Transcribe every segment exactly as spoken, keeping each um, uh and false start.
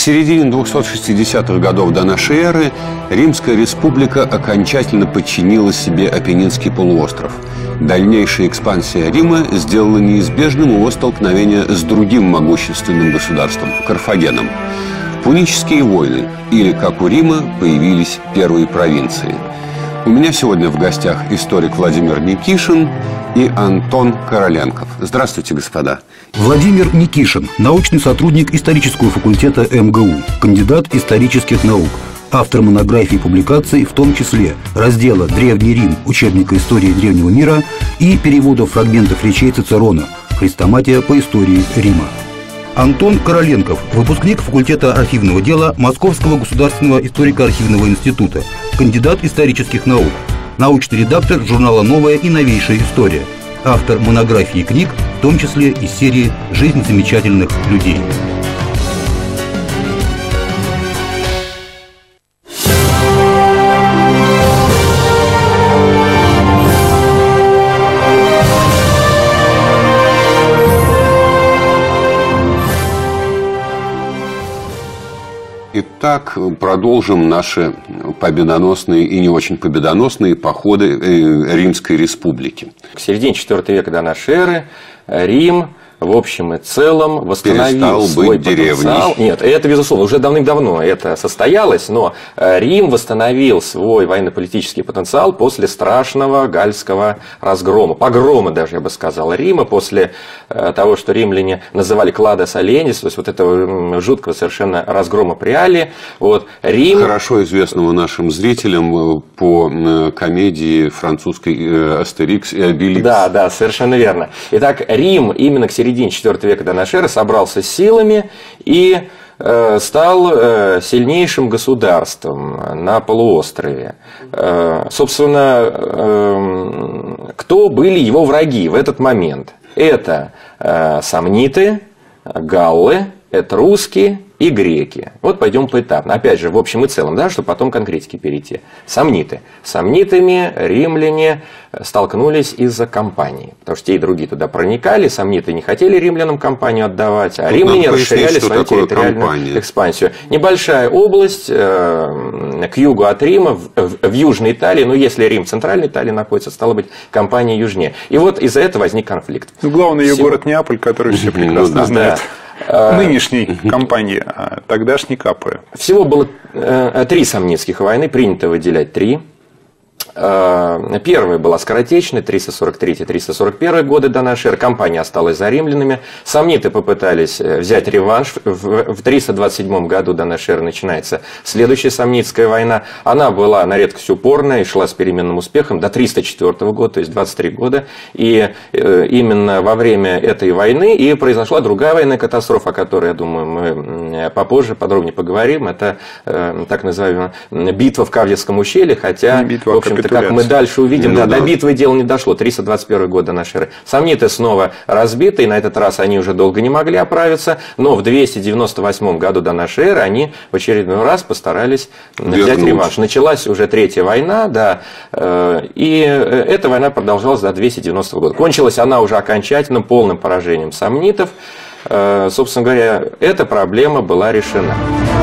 середине двухсот шестидесятых годов до нашей эры Римская республика окончательно подчинила себе Апеннинский полуостров. Дальнейшая экспансия Рима сделала неизбежным его столкновение с другим могущественным государством – Карфагеном. Пунические войны, или, как у Рима, появились первые провинции. У меня сегодня в гостях историк Владимир Никишин и Антон Короленков. Здравствуйте, господа. Владимир Никишин, научный сотрудник исторического факультета эм гэ у, кандидат исторических наук, автор монографий и публикаций, в том числе раздела «Древний Рим. Учебника истории древнего мира» и переводов фрагментов речей Цицерона «Хрестоматия по истории Рима». Антон Короленков, выпускник факультета архивного дела Московского государственного историко-архивного института, кандидат исторических наук, научный редактор журнала «Новая и новейшая история», автор монографий и книг, в том числе из серии «Жизнь замечательных людей». Итак, продолжим наши победоносные и не очень победоносные походы Римской республики. К середине четвёртого века до нашей эры Рим в общем и целом восстановил свой потенциал. Нет, это безусловно, уже давным-давно это состоялось, но Рим восстановил свой военно-политический потенциал после страшного гальского разгрома, погрома даже, я бы сказал, Рима, после того, что римляне называли Кладос Оленис, то есть вот этого жуткого совершенно разгрома при Алле. Вот, Рим... Хорошо известного нашим зрителям по комедии французской «Астерикс и Обеликс». Да, да, совершенно верно. Итак, Рим именно к середине четвёртого века до нашей эры собрался с силами и э, стал э, сильнейшим государством на полуострове. Э, собственно, э, кто были его враги в этот момент? Это э, сомниты, галлы, этруски и греки. Вот пойдем поэтапно. Опять же, в общем и целом, да, чтобы потом к конкретике перейти. Сомниты. С сомнитами римляне столкнулись из-за кампании. Потому что те и другие туда проникали, сомниты не хотели римлянам кампанию отдавать, а Тут римляне расширяли свою территориальную кампания. экспансию. Небольшая область э, к югу от Рима, в, в, в Южной Италии, ну если Рим в Центральной Италии находится, стало быть, кампания южнее. И вот из-за этого возник конфликт. Ну, главный ее город Неаполь, который все прекрасно ну, знают. Да. Нынешней кампании, а тогдашней Капуя. Всего было э, три сомнитских войны, принято выделять три. Первая была скоротечная, триста сорок третий — триста сорок первый годы до нашей эры. Кампания осталась за римлянами. Сомниты попытались взять реванш. В триста двадцать седьмом году до нашей эры начинается следующая сомнитская война. Она была на редкость упорная и шла с переменным успехом до триста четвёртого года, то есть двадцать три года. И именно во время этой войны и произошла другая военная катастрофа, о которой, я думаю, мы попозже подробнее поговорим. Это так называемая битва в Кавьевском ущелье, хотя, в общем-то, как мы дальше увидим, ну, да, да. до битвы дело не дошло. триста двадцать первый год до нашей эры. Сомниты снова разбиты, и на этот раз они уже долго не могли оправиться, но в двести девяносто восьмом году до нашей эры они в очередной раз постарались Вернуть. взять реванш. Началась уже третья война, да, и эта война продолжалась до двести девяностого года. Кончилась она уже окончательным, полным поражением сомнитов. Собственно говоря, эта проблема была решена.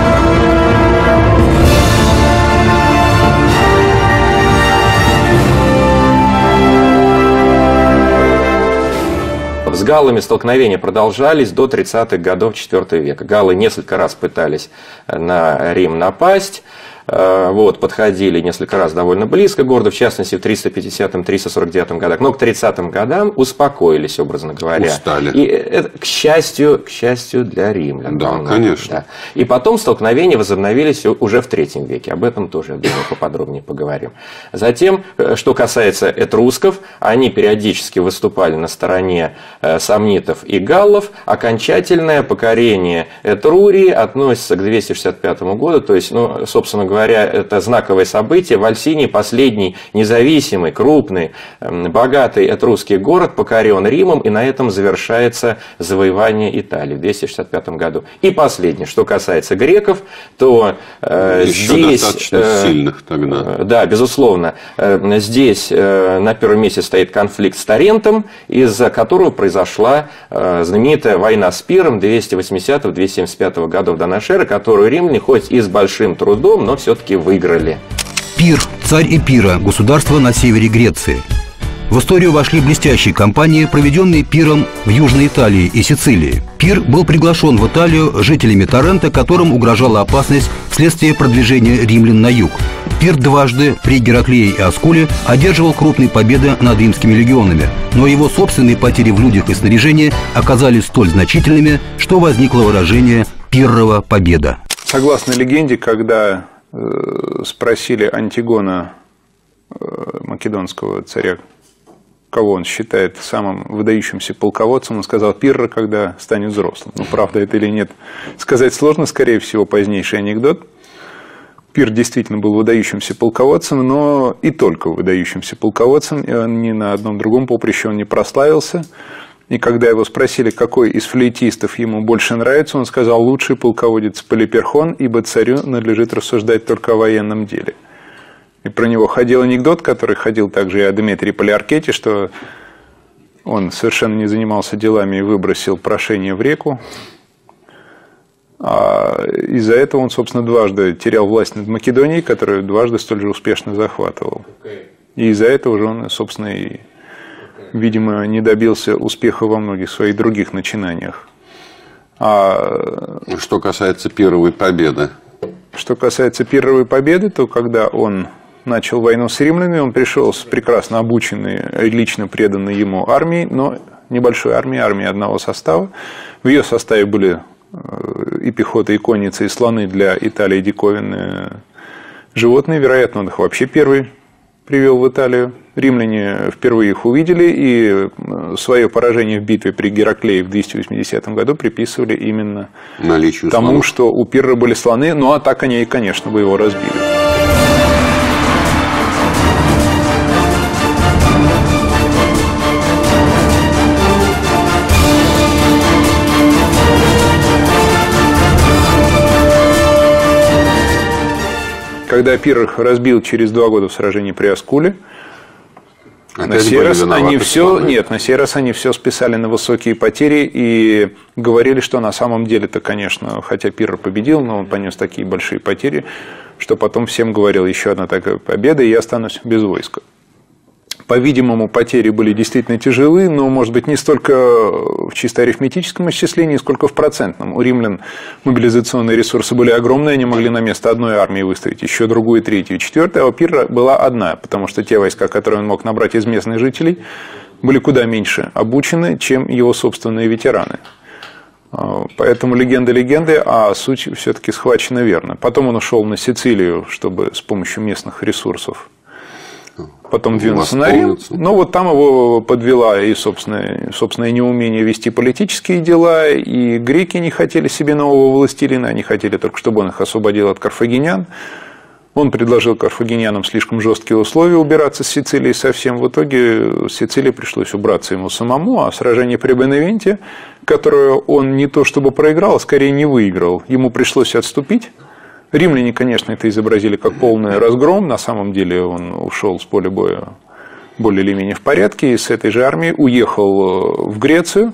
С галлами столкновения продолжались до тридцатых годов четвёртого века. Галлы несколько раз пытались на Рим напасть. Вот, подходили несколько раз довольно близко к городу, в частности в триста пятидесятом — триста сорок девятом годах, но к тридцатым годам успокоились, образно говоря. Устали. И это, к счастью, к счастью для римлян. Да, ну, конечно. Да. И потом столкновения возобновились уже в третьем веке. Об этом тоже, я думаю, поподробнее поговорим. Затем, что касается этрусков, они периодически выступали на стороне сомнитов и галлов. Окончательное покорение Этрурии относится к двести шестьдесят пятому году, то есть, ну, собственно говоря, говоря, это знаковое событие. Вальсиний, последний независимый, крупный, богатый этрусский город, покорен Римом, и на этом завершается завоевание Италии в двести шестьдесят пятом году. И последнее, что касается греков, то э, Еще здесь... достаточно э, сильных тогда. Э, да, безусловно. Э, здесь э, на первом месте стоит конфликт с Тарентом, из-за которого произошла э, знаменитая война с Пиром двести восьмидесятого — двести семьдесят пятого годов до нашей эры, которую римляне хоть и с большим трудом, но все-таки выиграли. Пир, царь Эпира, государство на севере Греции. В историю вошли блестящие кампании, проведенные Пиром в Южной Италии и Сицилии. Пир был приглашен в Италию жителями Тарента, которым угрожала опасность вследствие продвижения римлян на юг. Пир дважды при Гераклее и Аскуле одерживал крупные победы над римскими легионами, но его собственные потери в людях и снаряжении оказались столь значительными, что возникло выражение «пиррова победа». Согласно легенде, когда э, спросили Антигона, э, македонского царя, кого он считает самым выдающимся полководцем, он сказал «Пирра, когда станет взрослым». Ну, правда это или нет, сказать сложно, скорее всего, позднейший анекдот. Пир действительно был выдающимся полководцем, но и только выдающимся полководцем, и он ни на одном другом поприще он не прославился. И когда его спросили, какой из флейтистов ему больше нравится, он сказал «лучший полководец Полиперхон, ибо царю надлежит рассуждать только о военном деле». И про него ходил анекдот, который ходил также и о Дмитрии Полиаркете, что он совершенно не занимался делами и выбросил прошение в реку. А из-за этого он, собственно, дважды терял власть над Македонией, которую дважды столь же успешно захватывал. И из-за этого же он, собственно, и, видимо, не добился успеха во многих своих других начинаниях. А что касается Пирровой победы? Что касается Пирровой победы, то когда он начал войну с римлянами, он пришел с прекрасно обученной, лично преданной ему армией, но небольшой армией, армией одного состава. В ее составе были и пехота, и конница, и слоны, для Италии диковинные животные. Вероятно, он их вообще первый привел в Италию. Римляне впервые их увидели, и свое поражение в битве при Гераклее в двести восьмидесятом году приписывали именно наличию тому, слонов. что у Пирра были слоны, ну а так они, конечно, бы его разбили. Когда Пирр их разбил через два года в сражении при Аскуле, на сей раз они все, нет, на сей раз они все списали на высокие потери и говорили, что на самом деле-то, конечно, хотя Пирр победил, но он понес такие большие потери, что потом всем говорил: еще одна такая победа, и я останусь без войска. По-видимому, потери были действительно тяжелы, но, может быть, не столько в чисто арифметическом исчислении, сколько в процентном. У римлян мобилизационные ресурсы были огромные, они могли на место одной армии выставить еще другую, третью, четвертую, а у Пирра была одна, потому что те войска, которые он мог набрать из местных жителей, были куда меньше обучены, чем его собственные ветераны. Поэтому легенда легенды, а суть все-таки схвачена верно. Потом он ушел на Сицилию, чтобы с помощью местных ресурсов потом двинулся на Рим, но вот там его подвела и собственное, собственное неумение вести политические дела, и греки не хотели себе нового властелина, они хотели только, чтобы он их освободил от карфагенян. Он предложил карфагенянам слишком жесткие условия убираться с Сицилии совсем. В итоге с Сицилии пришлось убраться ему самому, а сражение при Беневенте, которое он не то чтобы проиграл, а скорее не выиграл, ему пришлось отступить. Римляне, конечно, это изобразили как полный разгром. На самом деле он ушел с поля боя более или менее в порядке и с этой же армией уехал в Грецию,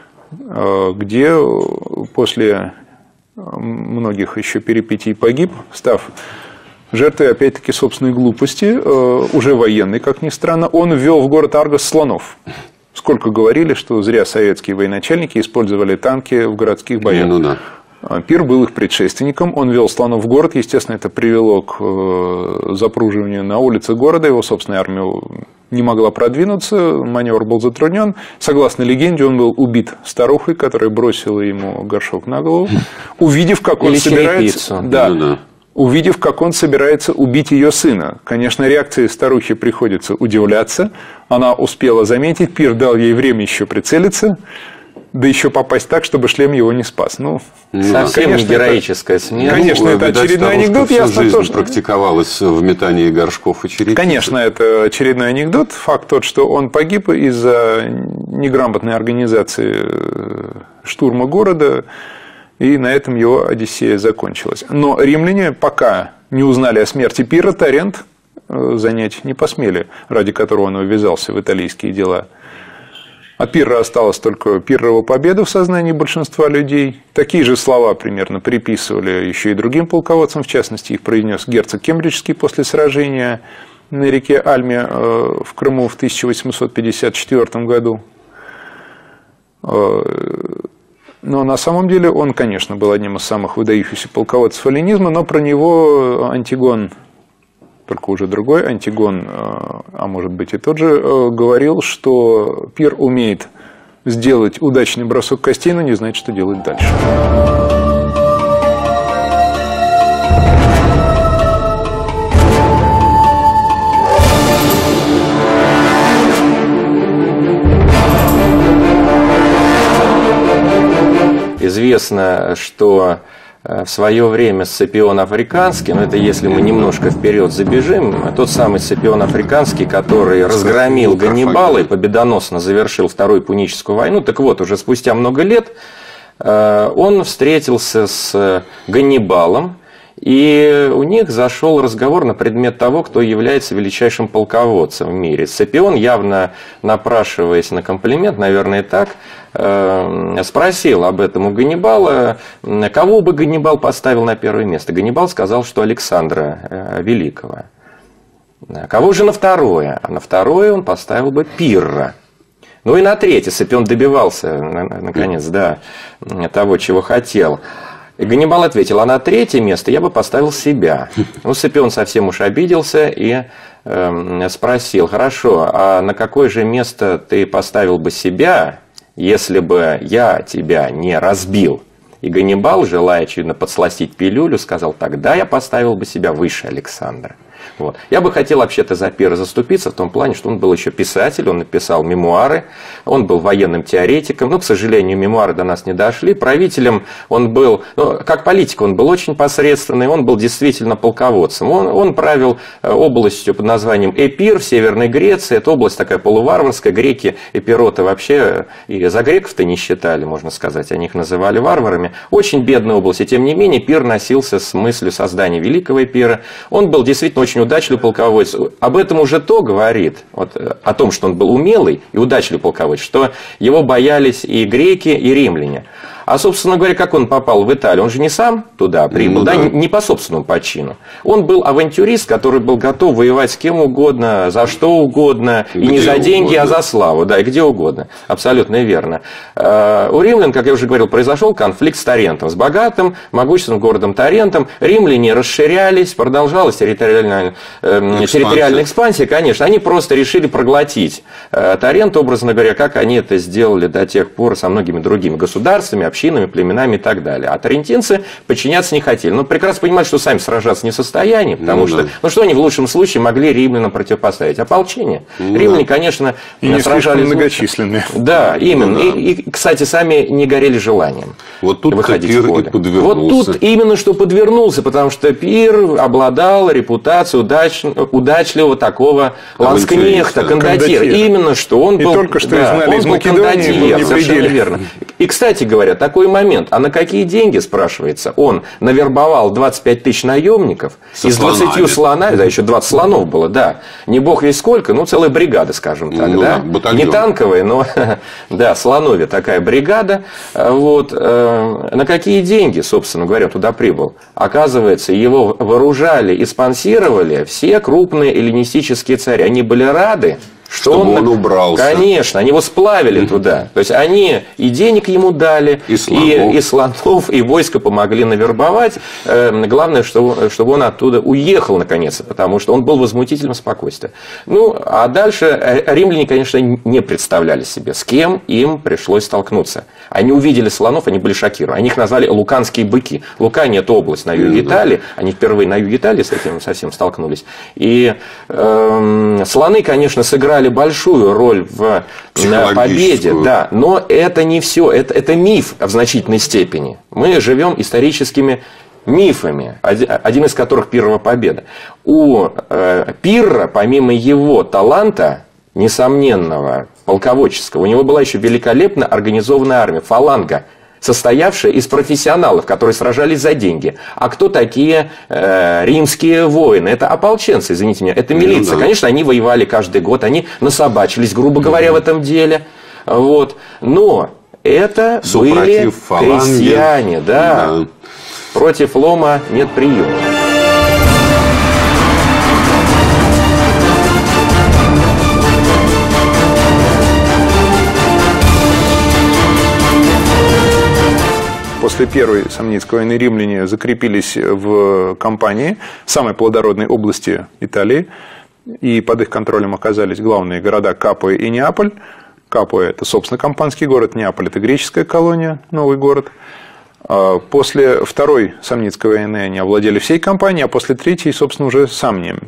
где после многих еще перипетий погиб, став жертвой, опять-таки, собственной глупости, уже военной, как ни странно. Он ввел в город Аргос слонов. Сколько говорили, что зря советские военачальники использовали танки в городских боях. Ну, да. Пир был их предшественником, он вел слонов в город, естественно, это привело к запруживанию на улице города, его собственная армия не могла продвинуться, маневр был затруднен. Согласно легенде, он был убит старухой, которая бросила ему горшок на голову, увидев, как он Или собирается... Да, ну, да. Увидев, как он собирается убить ее сына. Конечно, реакции старухи приходится удивляться, она успела заметить, Пир дал ей время еще прицелиться. да еще попасть так, чтобы шлем его не спас. Ну, совсем конечно, не героическая смерть. Конечно, ну, это видать, очередной анекдот. Всю ясно, жизнь то, что... практиковалась в метании горшков и черепиц. Конечно, это очередной анекдот. Факт тот, что он погиб из-за неграмотной организации штурма города, и на этом его Одиссея закончилась. Но римляне пока не узнали о смерти Пирра, Тарент занять не посмели, ради которого он ввязался в италийские дела. А Пирра осталась только Пиррова победа в сознании большинства людей. Такие же слова примерно приписывали еще и другим полководцам, в частности, их произнес герцог Кембриджский после сражения на реке Альме в Крыму в тысяча восемьсот пятьдесят четвёртом году. Но на самом деле он, конечно, был одним из самых выдающихся полководцев эллинизма, но про него Антигон, только уже другой Антигон, а может быть и тот же, говорил, что Пир умеет сделать удачный бросок костей, но не знает, что делать дальше. Известно, что в свое время Сципион Африканский, но это если мы немножко вперед забежим, тот самый Сципион Африканский, который разгромил Ганнибала и победоносно завершил Вторую Пуническую войну, так вот, уже спустя много лет он встретился с Ганнибалом, и у них зашел разговор на предмет того, кто является величайшим полководцем в мире. Сципион, явно напрашиваясь на комплимент, наверное, так, спросил об этом у Ганнибала, кого бы Ганнибал поставил на первое место. Ганнибал сказал, что Александра Великого. Кого же на второе? А на второе он поставил бы Пирра. Ну и на третье. Сципион добивался, наконец, да, того, чего хотел. И Ганнибал ответил, а на третье место я бы поставил себя. Ну, Сципион совсем уж обиделся и э, спросил, хорошо, а на какое же место ты поставил бы себя, если бы я тебя не разбил? И Ганнибал, желая, очевидно, подсластить пилюлю, сказал, тогда я поставил бы себя выше Александра. Вот. Я бы хотел вообще-то за Пирра заступиться в том плане, что он был еще писатель, он написал мемуары, он был военным теоретиком, но, к сожалению, мемуары до нас не дошли. Правителем он был, ну, как политик он был очень посредственный, он был действительно полководцем. Он, он правил областью под названием Эпир в Северной Греции, это область такая полуварварская, греки эпироты вообще и за греков-то не считали, можно сказать, они их называли варварами. Очень бедная область, и тем не менее Пир носился с мыслью создания великого Эпира. Он был действительно очень удачливый полководец. Об этом уже то говорит, вот, о том, что он был умелый и удачливый полководец, что его боялись и греки, и римляне. А, собственно говоря, как он попал в Италию? Он же не сам туда прибыл, ну, да, да, не по собственному почину. Он был авантюрист, который был готов воевать с кем угодно, за что угодно, и, и не за деньги, угодно. А за славу, да, и где угодно. Абсолютно верно. У римлян, как я уже говорил, произошел конфликт с Тарентом, с богатым, могущественным городом Тарентом. Римляне расширялись, продолжалась территориальная, э, территориальная экспансия, конечно. Они просто решили проглотить Тарент, образно говоря, как они это сделали до тех пор со многими другими государствами, общинами, племенами и так далее. А тарентинцы подчиняться не хотели. Но прекрасно понимают, что сами сражаться не в состоянии, потому ну, что, да. ну что они в лучшем случае могли римлянам противопоставить? Ополчение. Ну, Римляне, да. конечно, и не сражались многочисленные. Да, именно. Ну, да. И, и, кстати, сами не горели желанием вот тут выходить Пир в поле. И подвернулся. Вот тут именно что подвернулся, потому что Пир обладал репутацией удач... удачливого такого ланскнехта, кондотьера. Именно что он был, и только что да, изгнали из Македонии, совершенно верно. И, кстати говоря, такой момент. А на какие деньги, спрашивается, он навербовал двадцать пять тысяч наемников со из двадцати слонами, да, еще двадцать слонов было, да. Не бог весь сколько, ну, целая бригада, скажем так, ну, да. да не танковая, но, да, слоновья такая бригада. Вот. На какие деньги, собственно говоря, туда прибыл? Оказывается, его вооружали и спонсировали все крупные эллинистические цари. Они были рады, что Чтобы он, он убрался. Конечно, они его сплавили mm-hmm. туда. То есть они и денег ему дали, и слонов, и, и, слонов, и войско помогли навербовать. Главное, чтобы, чтобы он оттуда уехал наконец, потому что он был возмутителем спокойствия. Ну, а дальше римляне, конечно, не представляли себе, с кем им пришлось столкнуться. Они увидели слонов, они были шокированы. Они их назвали луканские быки. Лукания – это область на юге mm-hmm. Италии. Они впервые на юге Италии с этим совсем столкнулись. И э, слоны, конечно, сыграли большую роль в победе, да, но это не все, это, это миф в значительной степени. Мы живем историческими мифами, один из которых Пиррова победа. У э, Пирра, помимо его таланта, несомненного, полководческого, у него была еще великолепно организованная армия, фаланга, состоявшая из профессионалов, которые сражались за деньги. А кто такие э, римские воины? Это ополченцы, извините меня, это милиция. Ну, да. Конечно, они воевали каждый год, они насобачились, грубо говоря, в этом деле. Вот. Но это Супротив были фаланги. Крестьяне, да. да. Против лома нет приема. После первой Самнитской войны римляне закрепились в Кампании, самой плодородной области Италии, и под их контролем оказались главные города Капуя и Неаполь. Капуя – это, собственно, кампанский город, Неаполь – это греческая колония, новый город. После второй Самнитской войны они овладели всей Кампанией, а после третьей, собственно, уже Самнием.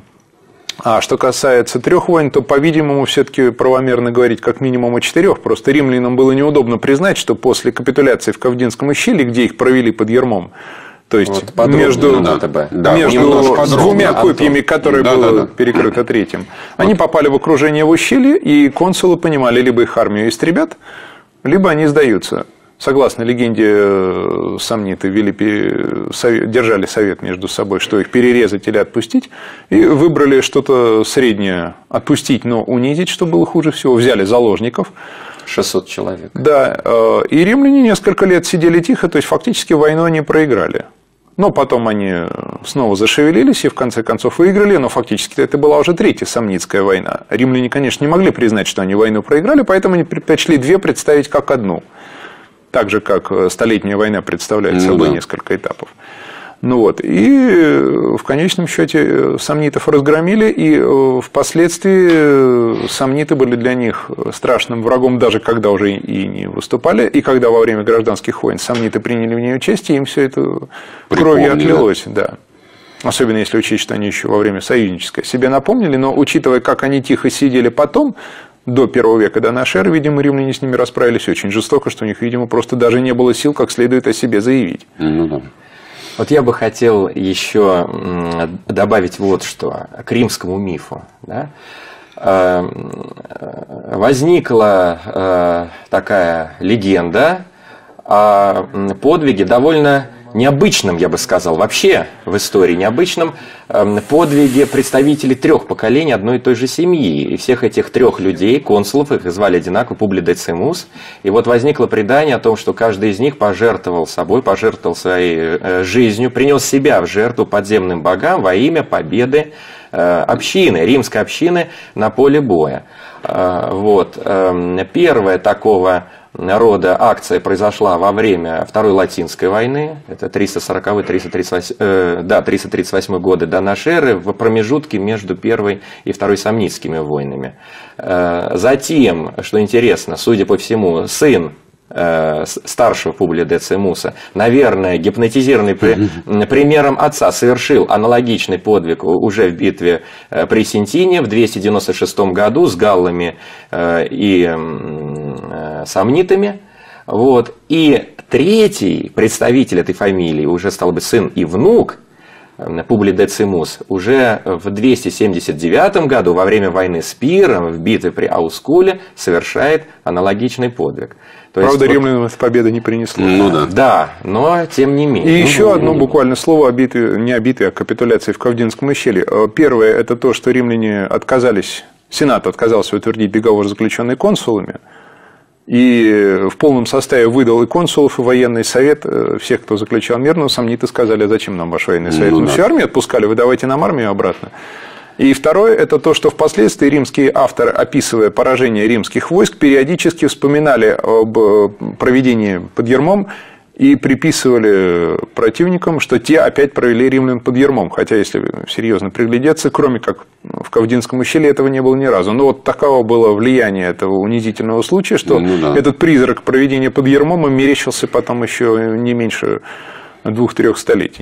А что касается трех войн, то, по-видимому, все-таки правомерно говорить как минимум о четырех. Просто римлянам было неудобно признать, что после капитуляции в Кавдинском ущелье, где их провели под ярмом, то есть вот между, да, да, между двумя копьями, которые да, было да, да. перекрыто третьим, вот. Они попали в окружение в ущелье, и консулы понимали, либо их армию истребят, либо они сдаются. Согласно легенде, самниты вели, держали совет между собой, что их перерезать или отпустить, и выбрали что-то среднее. Отпустить, но унизить, что было хуже всего. Взяли заложников. шестьсот человек. Да, и римляне несколько лет сидели тихо, то есть фактически войну они проиграли. Но потом они снова зашевелились и в конце концов выиграли, но фактически это была уже третья Самнитская война. Римляне, конечно, не могли признать, что они войну проиграли, поэтому они предпочли две представить как одну. Так же, как Столетняя война представляет собой ну, да. несколько этапов. Ну вот. И в конечном счете самнитов разгромили, и впоследствии самниты были для них страшным врагом, даже когда уже и не выступали, и когда во время гражданских войн самниты приняли в нее участие, им все это кровью отлилось. Да. Особенно если учесть, что они еще во время союзнической себе напомнили, но учитывая, как они тихо сидели потом, до первого века до нашей эры, видимо, римляне с ними расправились очень жестоко, что у них, видимо, просто даже не было сил как следует о себе заявить. Ну, да. Вот я бы хотел еще добавить вот что к римскому мифу. Да? Возникла такая легенда о подвиге довольно необычном, я бы сказал, вообще в истории необычном подвиге представителей трех поколений одной и той же семьи. И всех этих трех людей, консулов, их звали одинаково, Публий Децимус. И вот возникло предание о том, что каждый из них пожертвовал собой, пожертвовал своей жизнью, принес себя в жертву подземным богам во имя победы общины, римской общины на поле боя. Вот. Первая такого рода акция произошла во время Второй Латинской войны, это триста сороковой — триста тридцать восьмой, э, да, триста тридцать восьмой годы до нашей эры, в промежутке между Первой и Второй Самнитскими войнами. Э, затем, что интересно, судя по всему, сын э, старшего Публия Децимуса, наверное, гипнотизированный при, примером отца, совершил аналогичный подвиг уже в битве при Сентине в двести девяносто шестом году с галлами э, и э, самнитами. Вот. И третий представитель этой фамилии, уже стал быть сын и внук, Публий Децимус, уже в двести семьдесят девятом году во время войны с Пирром в битве при Аускуле совершает аналогичный подвиг. То Правда, есть, римлянам вот... эта победа не принесла. Ну, да. да, но тем не менее. И ну, еще ну, одно ну, буквально слово о битве, не о битве, а о капитуляции в Кавдинском ущелье. Первое – это то, что римляне отказались, Сенат отказался утвердить договор, заключенный консулами, и в полном составе выдал и консулов, и военный совет всех, кто заключал мир. Но самниты сказали: а зачем нам ваш военный совет? Ну, Мы да. всю армию отпускали, вы давайте нам армию обратно. И второе – это то, что впоследствии римские авторы, описывая поражение римских войск, периодически вспоминали об проведении под ярмом и приписывали противникам, что те опять провели римлян под ярмом. Хотя, если серьезно приглядеться, кроме как в Кавдинском ущелье, этого не было ни разу. Но вот таково было влияние этого унизительного случая, что ну, да. этот призрак проведения под ярмом им мерещился потом еще не меньше двух-трех столетий.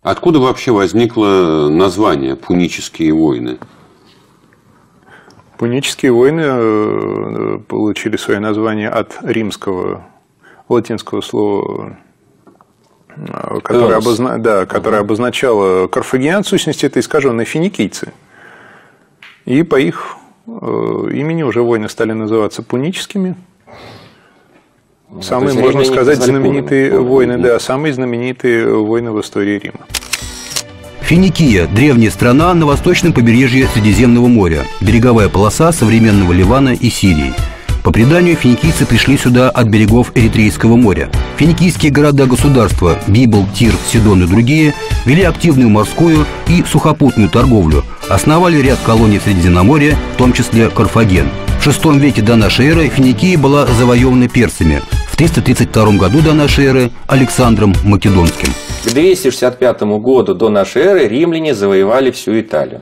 Откуда вообще возникло название «Пунические войны»? Пунические войны получили свое название от римского, латинского слова, которое, обозна... да, которое обозначало карфагенян, в сущности, это искаженные финикийцы. И по их имени уже войны стали называться пуническими. Да, самые, можно сказать, знаменитые пунами. войны, да, самые знаменитые войны в истории Рима. Финикия – древняя страна на восточном побережье Средиземного моря, береговая полоса современного Ливана и Сирии. По преданию, финикийцы пришли сюда от берегов Эритрейского моря. Финикийские города-государства Библ, Тир, Сидон и другие вели активную морскую и сухопутную торговлю, основали ряд колоний в Средиземноморье, в том числе Карфаген. В шестом веке до нашей эры Финикия была завоевана персами, в триста тридцать втором году до нашей эры Александром Македонским. К двести шестьдесят пятому году до нашей эры римляне завоевали всю Италию.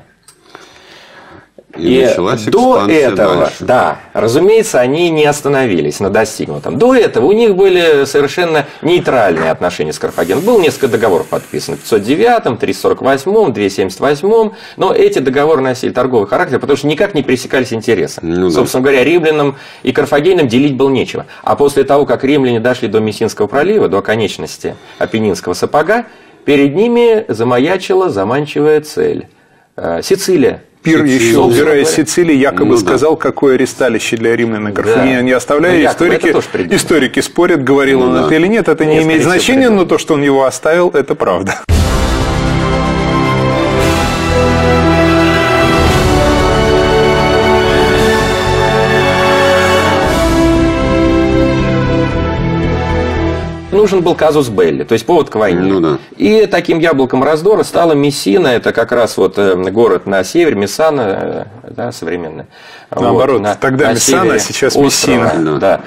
И, и до этого, дальше. да, разумеется, они не остановились на достигнутом. До этого у них были совершенно нейтральные отношения с Карфагеном. Было несколько договоров подписано в пятьсот девятом, триста сорок восьмом, двести семьдесят восьмом, но эти договоры носили торговый характер, потому что никак не пересекались интересы. Ну, Собственно да. говоря, римлянам и карфагенам делить было нечего. А после того, как римляне дошли до Мессинского пролива, до оконечности Апеннинского сапога, перед ними замаячила заманчивая цель – Сицилия. Пир еще, убирая из Сицилии, якобы ну, сказал, да. какое ресталище для римлян и Карфагена да. не оставляя. Ну, историки, историки спорят, говорил ну, он да. это или нет, это не, не имеет значения, но то, что он его оставил, это правда. Нужен был казус белли, то есть повод к войне. Ну, да. И таким яблоком раздора стала Мессина, это как раз вот город на севере, Мессана, да, современная. Наоборот, вот, на, тогда на Мессана, сейчас острова, Мессина. Да,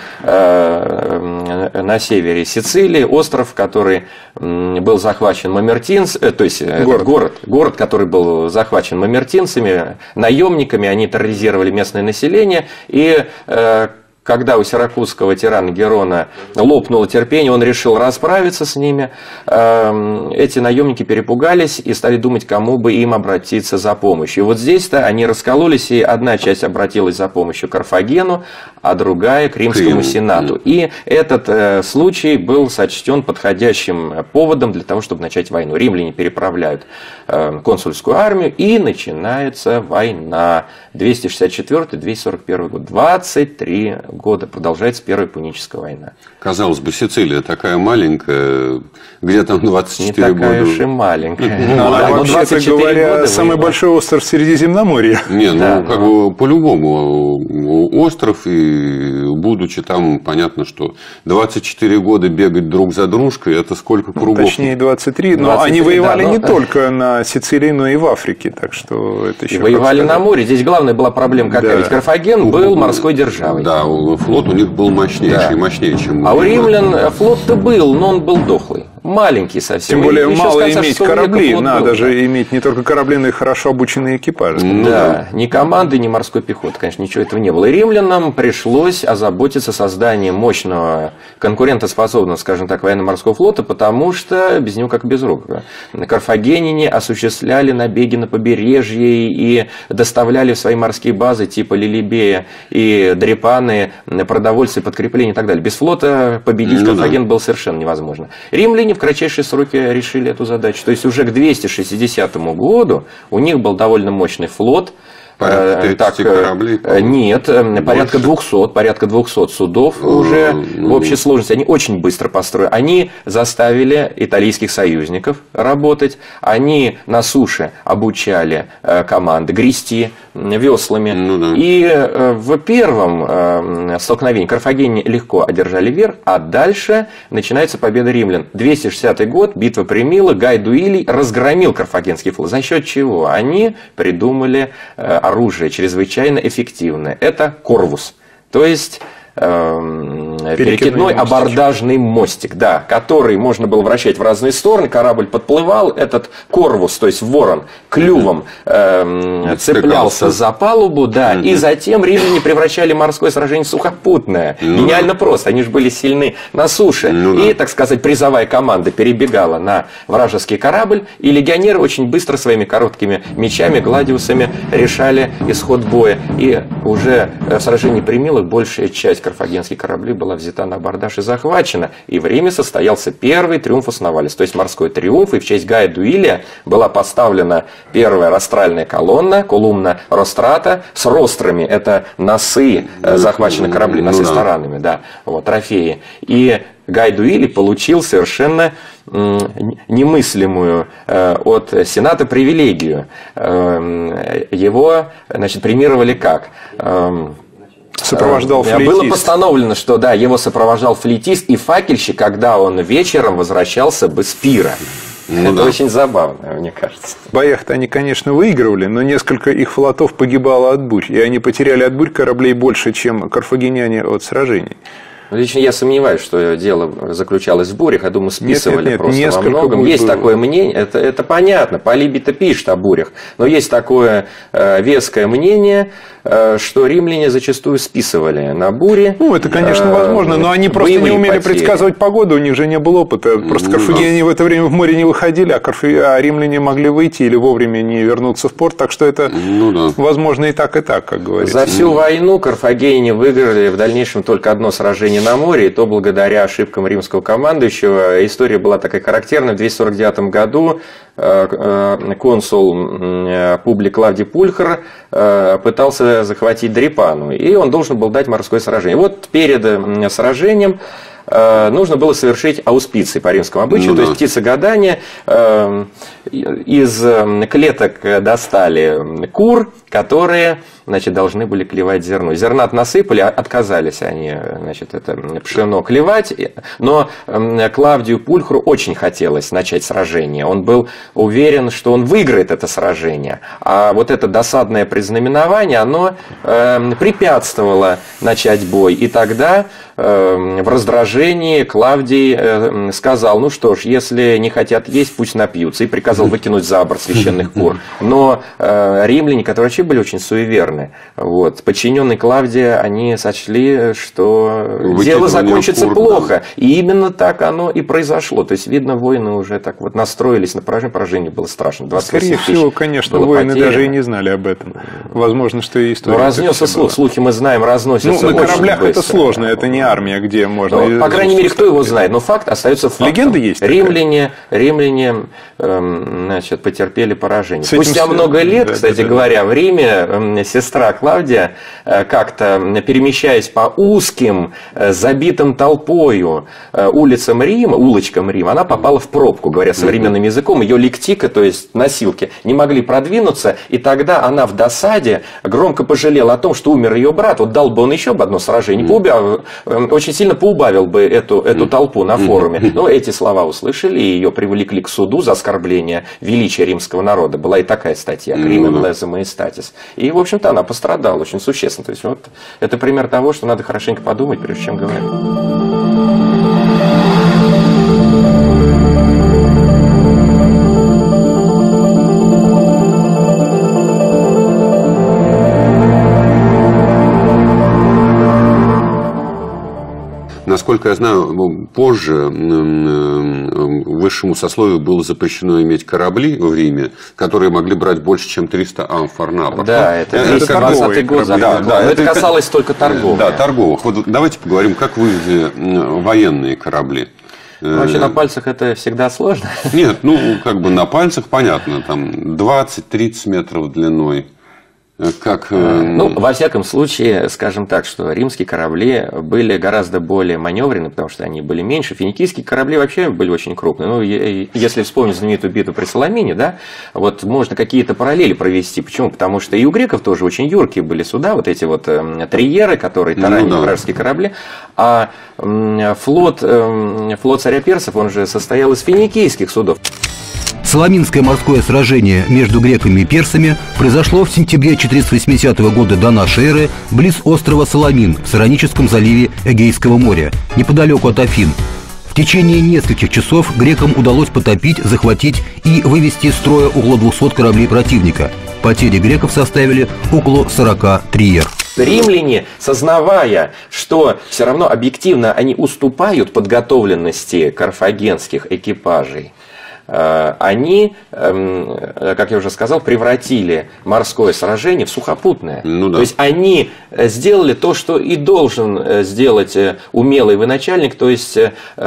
э, на севере Сицилии, остров, который был захвачен мамертинцами, то есть город. город, город, который был захвачен мамертинцами, наемниками, они терроризировали местное население и э, когда у сиракузского тирана Герона лопнуло терпение, он решил расправиться с ними. Эти наемники перепугались и стали думать, кому бы им обратиться за помощью. И вот здесь-то они раскололись, и одна часть обратилась за помощью к Карфагену, а другая к Римскому Сенату. И этот случай был сочтен подходящим поводом для того, чтобы начать войну. Римляне переправляют консульскую армию, и начинается война. двести шестьдесят четвёртый — двести сорок первый год. двадцать три года продолжается Первая Пуническая война. Казалось бы, Сицилия такая маленькая, где там двадцать четыре года. Не такая уж и маленькая. Ну, да, вообще-то говоря, самый большой остров Средиземноморья. Не, ну, да, как бы по-любому остров, и будучи там, понятно, что двадцать четыре года бегать друг за дружкой, это сколько кругов? Точнее, двадцать три, но двадцать три, они воевали да, но... не только на Сицилии, но и в Африке, так что это еще... И воевали на море, здесь главная была проблема какая, да. ведь Карфаген был морской державой. Да, флот у них был мощнейший, да. мощнее, чем... А у римлян флот-то был, но он был дохлый. Маленький совсем. Тем более мало иметь корабли, надо был, же да. иметь не только корабли, но и хорошо обученные экипажи. Ну, да. да, ни команды, ни морской пехоты, конечно, ничего этого не было. И римлянам пришлось озаботиться созданием мощного, конкурентоспособного, скажем так, военно-морского флота, потому что без него как без рук. Карфагеняне осуществляли набеги на побережье и доставляли в свои морские базы типа Лилибея и Дрепаны продовольствие, подкрепление и так далее. Без флота победить ну, Карфаген да. было совершенно невозможно. Римляне в кратчайшие сроки решили эту задачу. То есть уже к двести шестидесятому году у них был довольно мощный флот. Порядка так, кораблей? Нет, больше. порядка двухсот, порядка двухсот судов О, уже ну... в общей сложности. Они очень быстро построили. Они заставили итальянских союзников работать. Они на суше обучали команды грести веслами. Ну, да. И в первом столкновении карфагеняне легко одержали верх, а дальше начинается победа римлян. двести шестидесятый год, битва при Мило, Гай Дуилий разгромил карфагенский флот. За счет чего? Они придумали оружие чрезвычайно эффективное. Это корвус. То есть э, перекидной абордажный мостик, да, который можно было вращать в разные стороны, корабль подплывал, этот корвус, то есть ворон, клювом э, цеплялся за палубу, да, mm-hmm. и затем римляне превращали морское сражение в сухопутное. Mm-hmm. Гениально просто, они же были сильны на суше. Mm-hmm. И, так сказать, призовая команда перебегала на вражеский корабль, и легионеры очень быстро своими короткими мечами, гладиусами решали исход боя. И уже в сражении при Милах большая часть карфагенских кораблей была взята на абордаж и захвачена. И в Риме состоялся первый триумфус навалис, то есть морской триумф, и в честь Гая Дуилия была поставлена первая ростральная колонна, колумна Рострата, с рострами, это носы захваченных кораблей, носы с таранами, да, вот, трофеи. И Гай Дуилий получил совершенно немыслимую от Сената привилегию. Его, значит, премировали как? Сопровождал флейтист. Было постановлено, что да, его сопровождал флейтист и факельщик, когда он вечером возвращался бы с пира. Ну, это да. Очень забавно, мне кажется. В боях-то они, конечно, выигрывали, но несколько их флотов погибало от бурь. И они потеряли от бурь кораблей больше, чем карфагеняне от сражений. Лично я сомневаюсь, что дело заключалось в бурях. Я думаю, списывали нет, нет, нет, просто во многом. Есть было. такое мнение, это, это понятно. Полибий-то пишет о бурях. Но есть такое э, веское мнение, э, что римляне зачастую списывали на бури. Ну, это, конечно, э, возможно, но они просто не умели потери. предсказывать погоду, у них же не было опыта. Просто ну, карфагеняне да. в это время в море не выходили, а, карф... а римляне могли выйти или вовремя не вернуться в порт. Так что это, ну, да. возможно, и так, и так, как говорится. За всю войну карфагеняне выиграли в дальнейшем только одно сражение на море, и то благодаря ошибкам римского командующего. История была такая характерная. В двести сорок девятом году консул Публий Клавдий Пульхр пытался захватить Дрепану, и он должен был дать морское сражение. Вот перед сражением нужно было совершить ауспиции по римскому обычаю, ну, то да. есть птицегадание. Из клеток достали кур, которые, значит, должны были клевать зерно. Зернат насыпали, отказались они, значит, это пшено клевать, но Клавдию Пульхру очень хотелось начать сражение. Он был уверен, что он выиграет это сражение. А вот это досадное предзнаменование, оно препятствовало начать бой. И тогда в раздражении Клавдий сказал: ну что ж, если не хотят есть, пусть напьются. И приказал выкинуть за борт священных кур. Но э, римляне, которые вообще были очень суеверны, вот, подчиненные Клавдия, они сочли, что Выкидывание дело закончится кур, плохо. Да. И именно так оно и произошло. То есть, видно, воины уже так вот настроились на поражение. Поражение было страшно. Скорее всего, конечно, воины потеряно. Даже и не знали об этом. Возможно, что и история. Но разнесся слух. Слухи, мы знаем, разносятся. Ну, на кораблях быстро. Это сложно, это не армия, где можно. Ну, по крайней мере, кто его знает. Но факт остается фактом. Легенда есть. Римляне, римляне эм, значит, потерпели поражение. Спустя с... много лет, да, кстати да, да, говоря, да. в Риме эм, сестра Клавдия, э, как-то перемещаясь по узким, э, забитым толпою э, улицам Рима, улочкам Рима, она попала в пробку, говоря современным языком. Ее лектика, то есть носилки, не могли продвинуться, и тогда она в досаде громко пожалела о том, что умер ее брат. Вот дал бы он еще бы одно сражение, поубавил, э, очень сильно поубавил бы эту, эту толпу на форуме. Но эти слова услышали, и ее привлекли к суду за оскорбление величия римского народа. Была и такая статья, Crimem Lesa Majestatis. И, в общем-то, она пострадала очень существенно. То есть, вот это пример того, что надо хорошенько подумать, прежде чем говорить. Насколько я знаю, позже высшему сословию было запрещено иметь корабли в Риме, которые могли брать больше, чем триста амфор на борт. Да, это, это двадцатый год. Да, да, да, это, это касалось только торговли. Да, торговых. Вот давайте поговорим, как выглядели военные корабли. Вообще на пальцах это всегда сложно. Нет, ну как бы на пальцах понятно, там двадцать-тридцать метров длиной. Как... Ну, во всяком случае, скажем так, что римские корабли были гораздо более маневренны, потому что они были меньше. Финикийские корабли вообще были очень крупные. Ну, если вспомнить знаменитую битву при Саламине, да, вот можно какие-то параллели провести. Почему? Потому что и у греков тоже очень юркие были суда, вот эти вот триеры, которые таранили ну, да. вражеские корабли. А флот, флот царя персов, он же состоял из финикийских судов. Саламинское морское сражение между греками и персами произошло в сентябре четыреста восьмидесятого года до нашей эры близ острова Саламин в Сароническом заливе Эгейского моря, неподалеку от Афин. В течение нескольких часов грекам удалось потопить, захватить и вывести из строя около двухсот кораблей противника. Потери греков составили около сорока триер. Римляне, сознавая, что все равно объективно они уступают подготовленности карфагенских экипажей, они, как я уже сказал, превратили морское сражение в сухопутное. Ну, да. То есть они сделали то, что и должен сделать умелый военачальник, то есть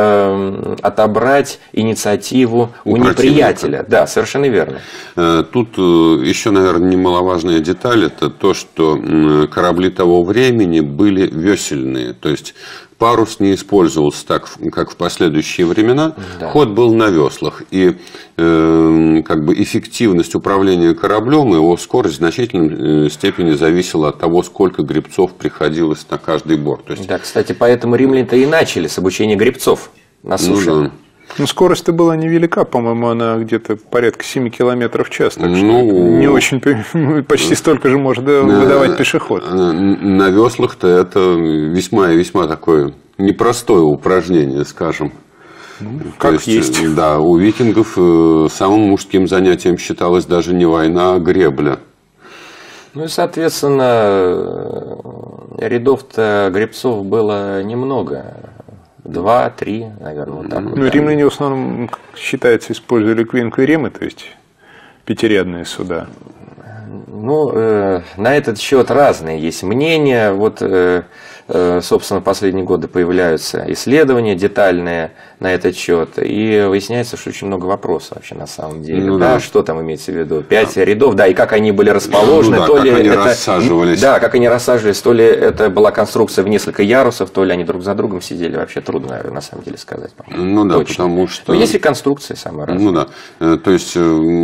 отобрать инициативу у, у неприятеля. Да, совершенно верно. Тут еще, наверное, немаловажная деталь, это то, что корабли того времени были весельные. То есть парус не использовался так, как в последующие времена. Да. Ход был на веслах. И э, как бы эффективность управления кораблем и его скорость в значительной степени зависела от того, сколько гребцов приходилось на каждый борт. То есть... Да, кстати, поэтому римляне-то и начали с обучения гребцов на суше. Ну, да. Ну, скорость-то была невелика, по-моему, она где-то порядка семи километров в час. Так что ну, не очень, почти столько же может выдавать пешеход. На веслах-то это весьма и весьма такое непростое упражнение, скажем. Ну, как есть, есть. Да, у викингов самым мужским занятием считалось даже не война, а гребля. Ну и, соответственно, рядов-то гребцов было немного. Два, три, наверное, вот так. Ну, вот, римляне в основном, считается, использовали квинку и ремы, то есть пятирядные суда. Ну, э, на этот счет разные есть мнения. Вот, э, э, собственно, в последние годы появляются исследования детальные на этот счет. И выясняется, что очень много вопросов вообще на самом деле. Ну, да, да. Что там имеется в виду? Пять да. рядов, да, и как они были расположены. Ну, да, то как ли они это, рассаживались. Да, как они рассаживались. То ли это была конструкция в несколько ярусов, то ли они друг за другом сидели. Вообще трудно, на самом деле, сказать. Ну да, точно. Потому что... Но есть реконструкции самые разные. Ну да, то есть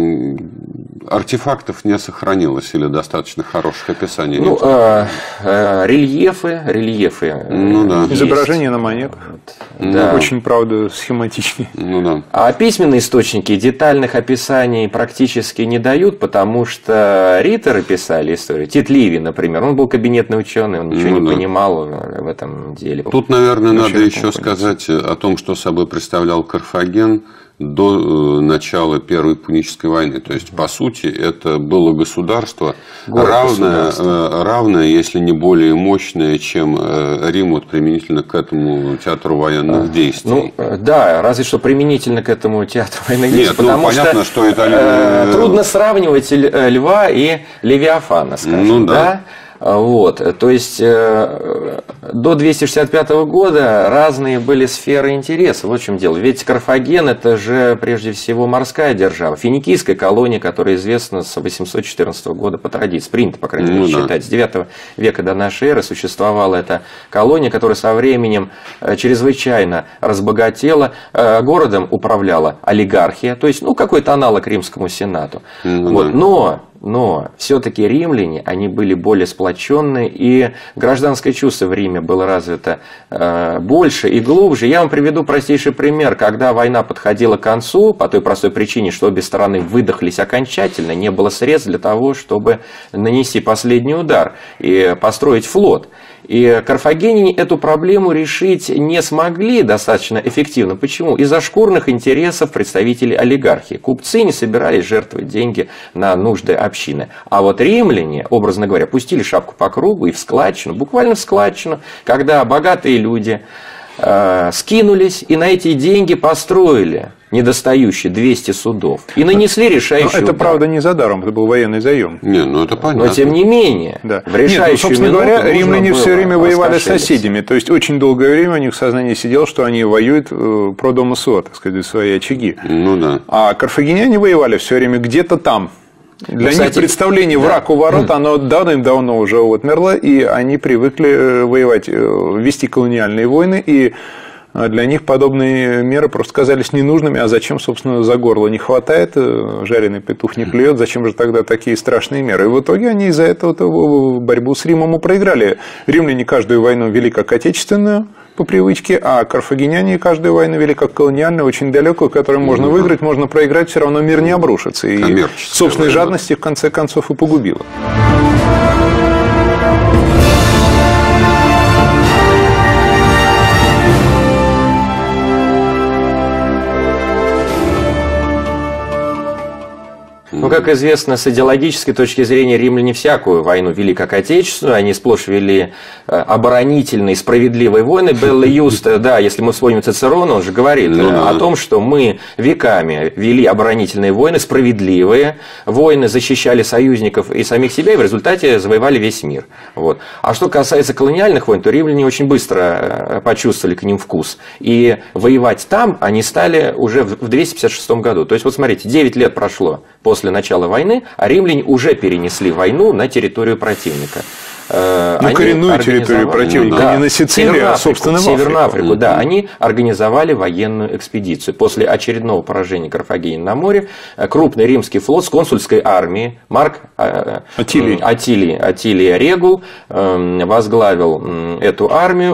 артефактов не сохранилось или достаточно хороших описаний? Ну, э, э, рельефы, рельефы. Ну, да. Изображения на монетах. Вот, да. Очень, правда, схематичные. Ну, да. А письменные источники детальных описаний практически не дают, потому что риторы писали историю. Тит Ливий, например, он был кабинетный ученый, он ничего ну, не да. понимал в этом деле. Тут, наверное, Очень надо еще сказать о том, что собой представлял Карфаген до начала Первой Пунической войны. То есть, по сути, это было государство равное, равное, если не более мощное, чем Рим вот, применительно к этому театру военных а, действий. Ну, да, разве что применительно к этому театру военных действий. Нет, потому ну, понятно, что, что это... Э, трудно сравнивать Льва и Левиафана, скажем. Ну, да. да? Вот, то есть э, до двести шестьдесят пятого года разные были сферы интереса. Вот в чем дело. Ведь Карфаген это же прежде всего морская держава, финикийская колония, которая известна с восемьсот четырнадцатого года по традиции, принято, по крайней мере, ну, считать. Да. С девятого века до нашей эры существовала эта колония, которая со временем чрезвычайно разбогатела. Городом управляла олигархия, то есть ну, какой-то аналог Римскому Сенату. Ну, вот. Да. Но Но все-таки римляне, они были более сплоченные, и гражданское чувство в Риме было развито э, больше и глубже. Я вам приведу простейший пример. Когда война подходила к концу, по той простой причине, что обе стороны выдохлись окончательно, не было средств для того, чтобы нанести последний удар и построить флот. И карфагеняне эту проблему решить не смогли достаточно эффективно. Почему? Из-за шкурных интересов представителей олигархии. Купцы не собирались жертвовать деньги на нужды общины. А вот римляне, образно говоря, пустили шапку по кругу и в складчину, буквально в складчину, когда богатые люди э, скинулись и на эти деньги построили недостающие двести судов и нанесли решающий Но это, удар. правда, не за даром, это был военный заем. Не, ну это понятно. Но тем не менее, да. в решающую Нет, ну, собственно минуту говоря, римляне все время воевали с раскошелиться. соседями. То есть очень долгое время у них в сознании сидело, что они воюют про дома суа, так сказать, свои очаги. Ну да. А карфагеняне воевали все время где-то там. Для ну, кстати, них представление да. враг у ворот, оно давным-давно уже отмерло, и они привыкли воевать, вести колониальные войны, и для них подобные меры просто казались ненужными. А зачем, собственно, за горло не хватает, жареный петух не клюет, зачем же тогда такие страшные меры? И в итоге они из-за этого борьбу с Римом и проиграли. Римляне каждую войну вели как отечественную, по привычке, а карфагеняне каждую войну вели как колониальную, очень далекую, которую можно выиграть, можно проиграть, все равно мир не обрушится. И собственной жадности в конце концов и погубила. Ну, как известно, с идеологической точки зрения римляне всякую войну вели как отечественную, они сплошь вели оборонительные, справедливые войны. Белла Юста, да, если мы вспомним Цицерона, он же говорит ну, да. о том, что мы веками вели оборонительные войны, справедливые войны, защищали союзников и самих себя, и в результате завоевали весь мир. Вот. А что касается колониальных войн, то римляне очень быстро почувствовали к ним вкус. И воевать там они стали уже в двести пятьдесят шестом году. То есть, вот смотрите, девять лет прошло после начала войны, а римляне уже перенесли войну на территорию противника. Ну, коренную территорию противника, да, не на Сицилию, а, собственно, в Африку. Северную Африку, да. Они организовали военную экспедицию. После очередного поражения Карфагена на море, крупный римский флот с консульской армией, Марк Атилий, Атилий, Атилий Регул возглавил эту армию.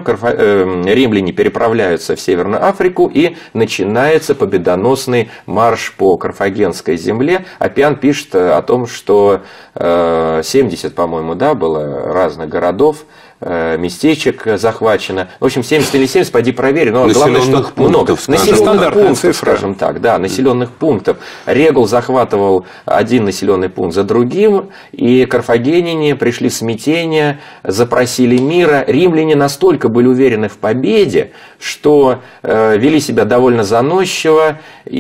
Римляне переправляются в Северную Африку, и начинается победоносный марш по карфагенской земле. Аппиан пишет о том, что семьдесят, по-моему, да, было разных городов, местечек захвачено. В общем, семьдесят или семьдесят, пойди проверь, но главное, что много. Населенных пунктов, скажем так, да, населенных пунктов. Регул захватывал один населенный пункт за другим, и карфагеняне пришли в смятение, запросили мира. Римляне настолько были уверены в победе, что э, вели себя довольно заносчиво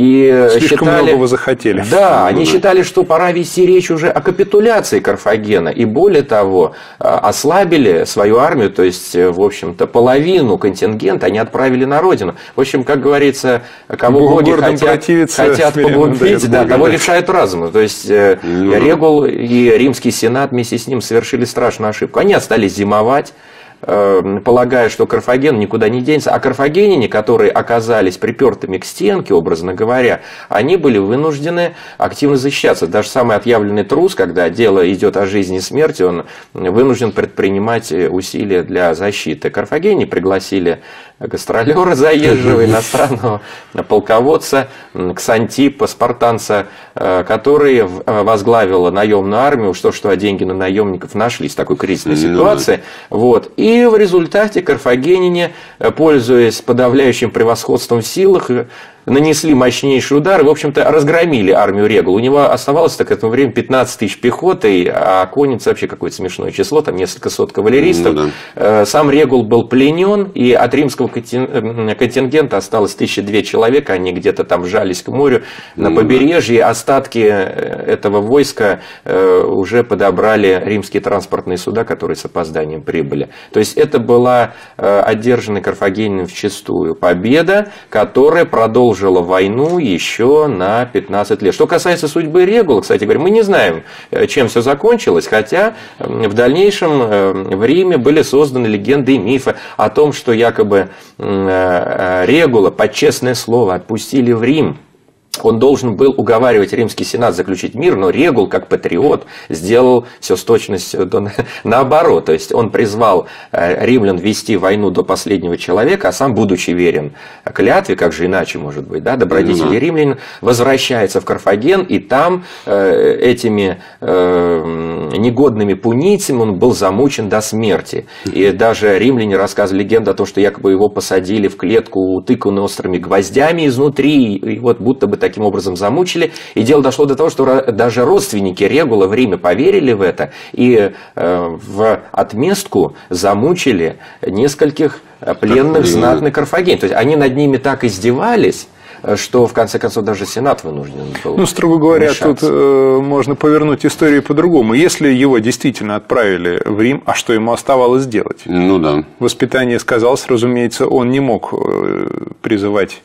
и слишком считали... многого захотели. Да, они считали, что пора вести речь уже о капитуляции Карфагена, и более того, ослабили свою армию, то есть, в общем-то, половину контингента они отправили на родину. В общем, как говорится, кого боги хотят, хотят погубить, да, того лишают разума. То есть, ну, Регул и римский сенат вместе с ним совершили страшную ошибку. Они остались зимовать, полагая, что Карфаген никуда не денется. А карфагеняне, которые оказались припертыми к стенке, образно говоря, они были вынуждены активно защищаться. Даже самый отъявленный трус, когда дело идет о жизни и смерти, он вынужден предпринимать усилия для защиты. Карфагеняне пригласили гастролера заезжего, иностранного полководца Ксантипа, спартанца, который возглавил наемную армию, что-что, а деньги на наемников нашлись в такой кризисной ситуации. Вот. И в результате карфагеняне, пользуясь подавляющим превосходством в силах, нанесли мощнейший удар и, в общем-то, разгромили армию Регула. У него оставалось так к этому времени пятнадцать тысяч пехоты, а конница вообще какое-то смешное число, там несколько сот кавалеристов. Ну, да. Сам Регул был пленен, и от римского контингента осталось тысяча две человека, они где-то там вжались к морю на ну, побережье. Да. Остатки этого войска уже подобрали римские транспортные суда, которые с опозданием прибыли. То есть это была одержанная Карфагеном вчистую победа, которая продолжила войну еще на пятнадцать лет. Что касается судьбы Регула, кстати говоря, мы не знаем, чем все закончилось, хотя в дальнейшем в Риме были созданы легенды и мифы о том, что якобы Регула под честное слово отпустили в Рим. Он должен был уговаривать римский сенат заключить мир, но Регул, как патриот, сделал все с точностью до... наоборот. То есть он призвал римлян вести войну до последнего человека, а сам, будучи верен клятве, как же иначе может быть, да, добродетели римлян, возвращается в Карфаген, и там э, этими э, негодными пунийцами он был замучен до смерти. И даже римляне рассказывали легенду о том, что якобы его посадили в клетку, утыканную острыми гвоздями изнутри, и вот будто бы таким образом замучили. И дело дошло до того, что даже родственники Регула в Риме поверили в это и э, в отместку замучили нескольких пленных знатных карфагенин. То есть они над ними так издевались, что в конце концов даже Сенат вынужден был. Ну, строго говоря, вмешаться. Тут э, можно повернуть историю по-другому. Если его действительно отправили в Рим, а что ему оставалось делать? Ну да. Воспитание сказалось, разумеется, он не мог э, призывать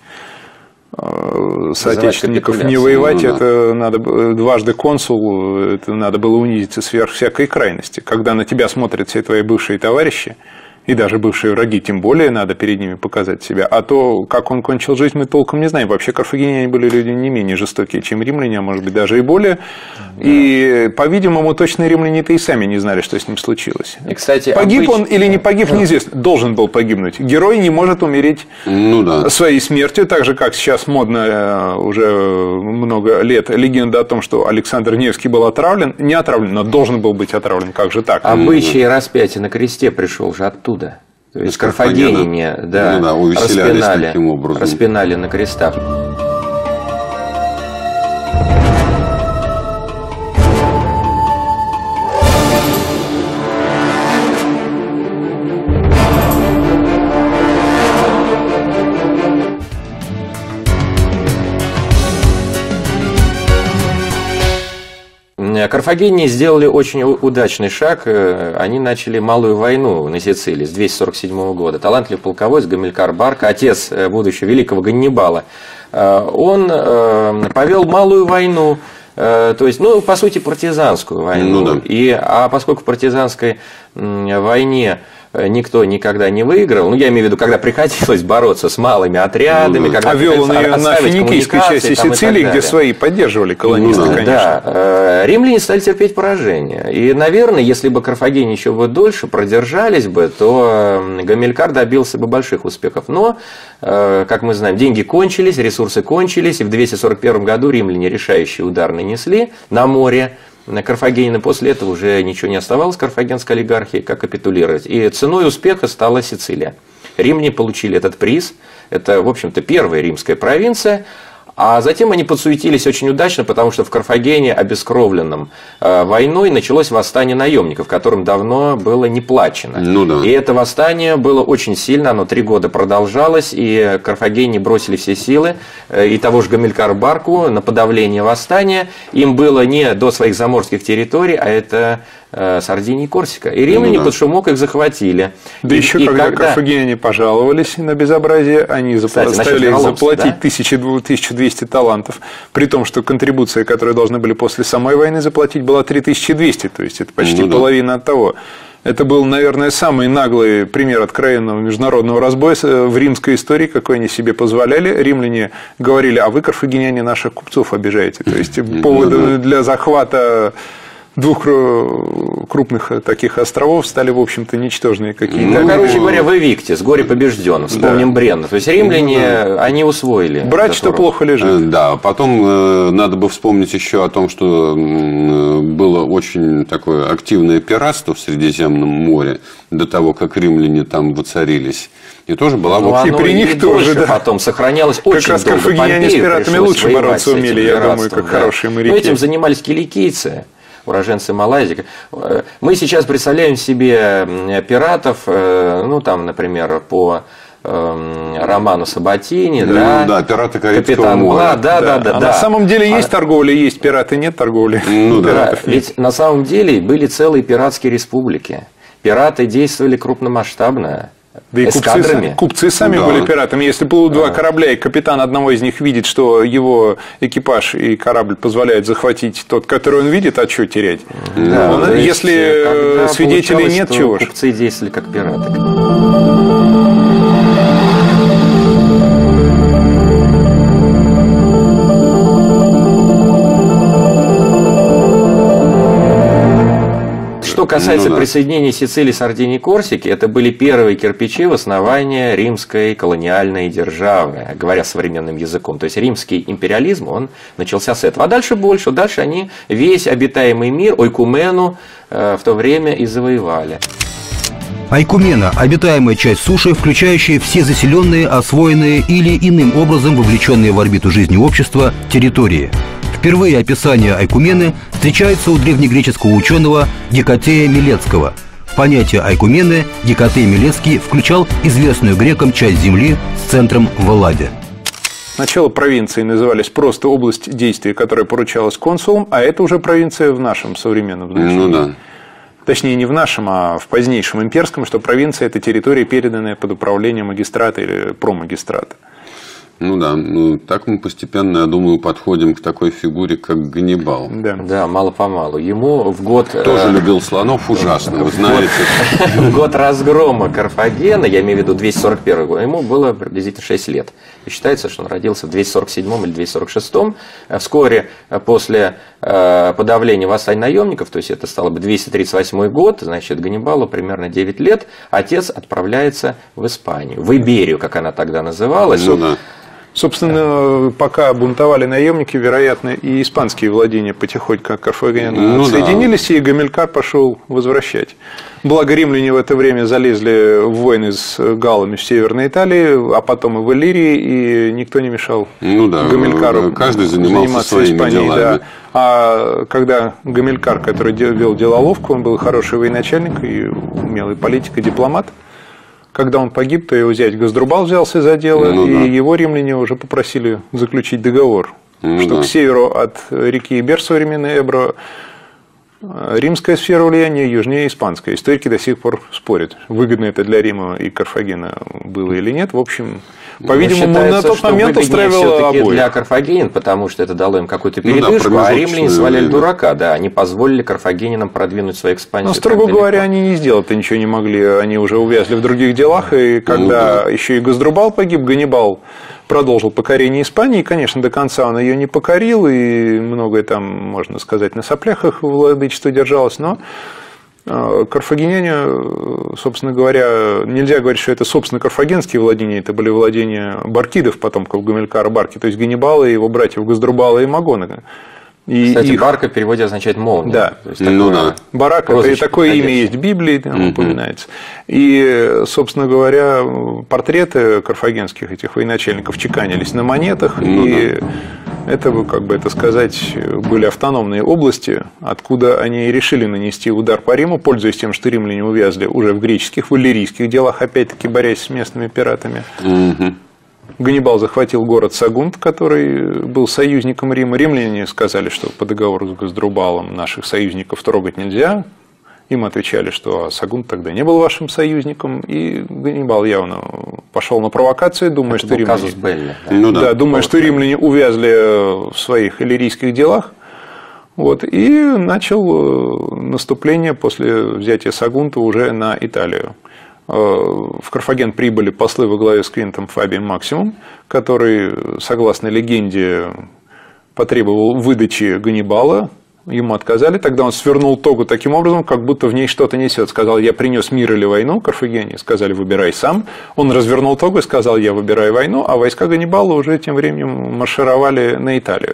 соотечественников не воевать, ну, да. Это надо дважды консул, это надо было унизиться сверх всякой крайности. Когда на тебя смотрят все твои бывшие товарищи, И даже бывшие враги, тем более, надо перед ними показать себя. А то, как он кончил жизнь, мы толком не знаем. Вообще, карфагеняне были люди не менее жестокие, чем римляне, а может быть, даже и более. Да. И, по-видимому, точно римляне-то и сами не знали, что с ним случилось. И, кстати, погиб обыч... он или не погиб, неизвестно. Должен был погибнуть. Герой не может умереть ну, да. своей смертью, так же, как сейчас модно уже много лет легенда о том, что Александр Невский был отравлен. Не отравлен, но должен был быть отравлен. Как же так? Обычай распятия на кресте пришел же оттуда. То есть карфагеняне да, ну, да, распинали, таким образом. распинали на крестах. Карфагеняне сделали очень удачный шаг. Они начали малую войну на Сицилии с двести сорок седьмого года. Талантливый полководец Гамилькар Барка, отец будущего великого Ганнибала, он повел малую войну. То есть, ну, по сути, партизанскую войну. Ну, да. И, а поскольку в партизанской войне никто никогда не выиграл, ну, я имею в виду, когда приходилось бороться с малыми отрядами, ну, когда а вел он ее на финикийской части Сицилии, где свои поддерживали колонисты, ну, конечно. Да, римляне стали терпеть поражение. И, наверное, если бы карфагеняне еще бы дольше продержались бы, то Гамилькар добился бы больших успехов. Но, как мы знаем, деньги кончились, ресурсы кончились, и в двести сорок первом году римляне решающий удар нанесли на море. На Карфагене после этого уже ничего не оставалось карфагенской олигархии, как капитулировать. И ценой успеха стала Сицилия. Римляне получили этот приз. Это, в общем-то, первая римская провинция. А затем они подсуетились очень удачно, потому что в Карфагене, обескровленном э, войной, началось восстание наемников, которым давно было не плачено. Ну, да. И это восстание было очень сильно, оно три года продолжалось, и Карфагене бросили все силы, э, и того же Гамилькара Барку на подавление восстания. Им было не до своих заморских территорий, а это э, Сардиния и Корсика. И римляне ну, да. под шумок их захватили. Да и, еще и когда, когда карфагеняне пожаловались на безобразие, они Кстати, заставили их заплатить да? тысячу двести талантов, при том, что контрибуция, которую должны были после самой войны заплатить, была три тысячи двести, то есть это почти ну, половина да. от того. Это был, наверное, самый наглый пример откровенного международного разбоя в римской истории, какой они себе позволяли. Римляне говорили, а вы, карфагеняне, наших купцов обижаете. То есть поводы для захвата двух крупных таких островов стали, в общем-то, ничтожные какие-то. Ну, короче говоря, в Эвикте, с горе побежден, вспомним да. Бренна. То есть римляне, да. они усвоили. Брать, что плохо лежит. Да, потом э, надо бы вспомнить еще о том, что э, было очень такое активное пиратство в Средиземном море до того, как римляне там воцарились. И тоже была ну, вот... И при них тоже, да. потом сохранялось очень как раз долго. Карфагеняне с пиратами лучше бороться умели, я думаю, как да. хорошие моряки. Но этим занимались киликийцы, уроженцы Малайзии. Мы сейчас представляем себе пиратов, ну там, например, по роману Сабатини, да, да, пираты Карибского моря. Да, да, да, да, а да. На самом деле есть а... торговля, есть пираты, нет торговли. Ну, да. Ведь на самом деле были целые пиратские республики. Пираты действовали крупномасштабно. Да и купцы, купцы сами да. были пиратами. Если плывут два корабля, и капитан одного из них видит, что его экипаж и корабль позволяют захватить тот, который он видит, а что терять? Да, он, если свидетелей нет, чего ж? Купцы действовали как пираты. Что касается ну, да. присоединения Сицилии, Сардинии и Корсики, это были первые кирпичи в основании римской колониальной державы, говоря современным языком. То есть римский империализм, он начался с этого. А дальше больше, дальше они весь обитаемый мир, ойкумену, в то время и завоевали. Айкумена – обитаемая часть суши, включающая все заселенные, освоенные или иным образом вовлеченные в орбиту жизни общества территории. Впервые описание айкумены встречается у древнегреческого ученого Гекатея Милецкого. В понятие айкумены Гекатей Милецкий включал известную грекам часть земли с центром в Элладе. Сначала провинции назывались просто область действия, которая поручалась консулам, а это уже провинция в нашем современном значении. Ну да. Точнее, не в нашем, а в позднейшем имперском, что провинция – это территория, переданная под управление магистрата или промагистрата. Ну да, ну так мы постепенно, я думаю, подходим к такой фигуре, как Ганнибал. Да, да, мало-помалу. Ему в год... Тоже э... любил слонов ужасно, вы знаете. В год разгрома Карфагена, я имею в виду двести сорок первый год, ему было приблизительно шесть лет. И считается, что он родился в двести сорок седьмом или двести сорок шестом. Вскоре после подавления восстания наемников, то есть это стало бы двести тридцать восьмой год, значит, Ганнибалу примерно девять лет, отец отправляется в Испанию, в Иберию, как она тогда называлась. Ну, да. Собственно, пока бунтовали наемники, вероятно, и испанские владения потихоньку от Карфагена ну, отсоединились, да. И Гамилькар пошел возвращать. Благо римляне в это время залезли в войны с галлами в Северной Италии, а потом и в Иллирии, и никто не мешал ну, да, Гамилькару каждый занимался своими Испанией. делами. Да. А когда Гамилькар, который вел делоловку, он был хороший военачальник и умелый политик и дипломат. Когда он погиб, то его зять Газдрубал взялся за дело, ну, и да. его римляне уже попросили заключить договор, ну, что да. к северу от реки Ибер современной Эбро римская сфера влияния, южнее испанская. Историки до сих пор спорят, выгодно это для Рима и Карфагена было или нет. В общем, по-видимому, на тот момент устраивало обоих. Для Карфагенин, потому что это дало им какую-то передышку, ну, да, а римляне сваляли время. дурака, да, они позволили карфагенинам продвинуть свою экспансию. Но, строго говоря, они не сделать-то ничего не могли, они уже увязли в других делах, и когда ну, да. еще и Газдрубал погиб, Ганнибал продолжил покорение Испании, конечно, до конца он ее не покорил, и многое там, можно сказать, на соплях их владычество держалось, но карфагеняне, собственно говоря, нельзя говорить, что это, собственно, карфагенские владения, это были владения баркидов, потомков Гамилькара Барки, то есть Ганнибала и его братьев Газдрубала и Магона. И Кстати, их... Барка в переводе означает молния. Да. То есть, ну, да. Барак, это такое имя есть в Библии, там mm-hmm. упоминается. И, собственно говоря, портреты карфагенских этих военачальников чеканились на монетах, mm-hmm. и это, как бы это сказать, были автономные области, откуда они решили нанести удар по Риму, пользуясь тем, что римляне увязли уже в греческих, в иллирийских делах, опять-таки борясь с местными пиратами. Mm-hmm. Ганнибал захватил город Сагунт, который был союзником Рима. Римляне сказали, что по договору с Газдрубалом наших союзников трогать нельзя. Им отвечали, что Сагунт тогда не был вашим союзником. И Ганнибал явно пошел на провокацию, думая, Это что римляне, Белли, да? Ну, да, да, думая, что римляне увязли в своих иллирийских делах. Вот, и начал наступление после взятия Сагунта уже на Италию. В Карфаген прибыли послы во главе с Квинтом Фабием Максимум, который, согласно легенде, потребовал выдачи Ганнибала. Ему отказали. Тогда он свернул тогу таким образом, как будто в ней что-то несет. Сказал: я принес мир или войну. Карфагене сказали: выбирай сам. Он развернул тогу и сказал: я выбираю войну. А войска Ганнибала уже тем временем маршировали на Италию.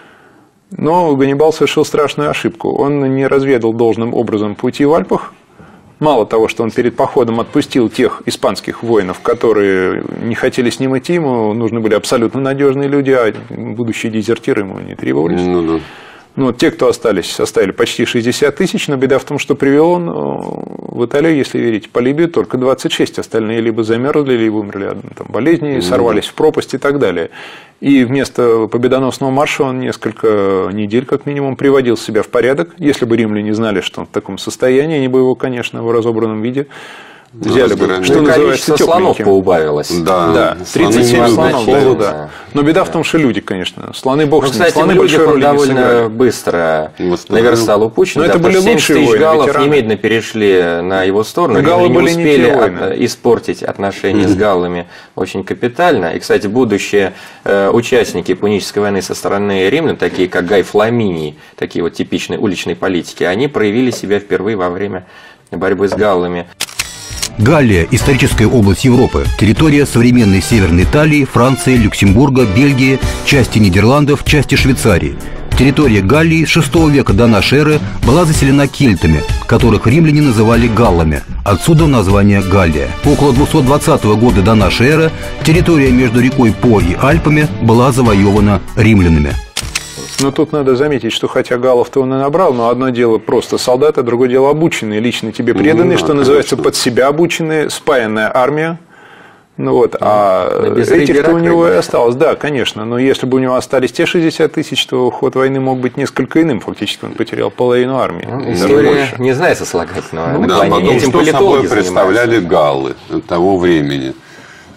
Но Ганнибал совершил страшную ошибку. Он не разведал должным образом пути в Альпах. Мало того, что он перед походом отпустил тех испанских воинов, которые не хотели с ним идти, ему нужны были абсолютно надежные люди, а будущие дезертиры ему не требовались. Ну, да. Но те, кто остались, составили почти шестьдесят тысяч, но беда в том, что привел он в Италию, если верить Полибию, только двадцать шесть. Остальные либо замерзли, либо умерли от там, болезней, сорвались в пропасть и так далее. И вместо победоносного марша он несколько недель, как минимум, приводил себя в порядок. Если бы римляне знали, что он в таком состоянии, они бы его, конечно, в разобранном виде взяли бы, что ну, называется, слонов поубавилось. Да, да. тридцать семь слонов было, да. Но беда в том, что люди, конечно. Слоны бог ну, с ним. Слоны большой роли довольно не сыграли. Быстро наверстал упущен. Но да, это были лучшие тысяч галлов немедленно перешли на его сторону. Галлы не были успели не от, испортить отношения mm-hmm. с галлами очень капитально. И, кстати, будущие э, участники Пунической войны со стороны римлян, такие как Гай Фламиний, такие вот типичные уличные политики, они проявили себя впервые во время борьбы с галлами. Галлия – историческая область Европы, территория современной Северной Италии, Франции, Люксембурга, Бельгии, части Нидерландов, части Швейцарии. Территория Галлии с шестого века до нашей эры была заселена кельтами, которых римляне называли галлами. Отсюда название Галлия. Около двухсот двадцатого года до нашей эры территория между рекой По и Альпами была завоевана римлянами. Но тут надо заметить, что хотя галлов-то он и набрал, но одно дело просто солдаты, другое дело обученные, лично тебе преданные, ну, да, что называется, конечно. Под себя обученные, спаянная армия. Ну вот, ну, а этих-то у него и осталось, да, конечно. Но если бы у него остались те шестьдесят тысяч, то ход войны мог быть несколько иным. Фактически он потерял половину армии. Ну, история не знает сослагательного ну, наклонения. Да, потом, этим что собой представляли галлы того времени.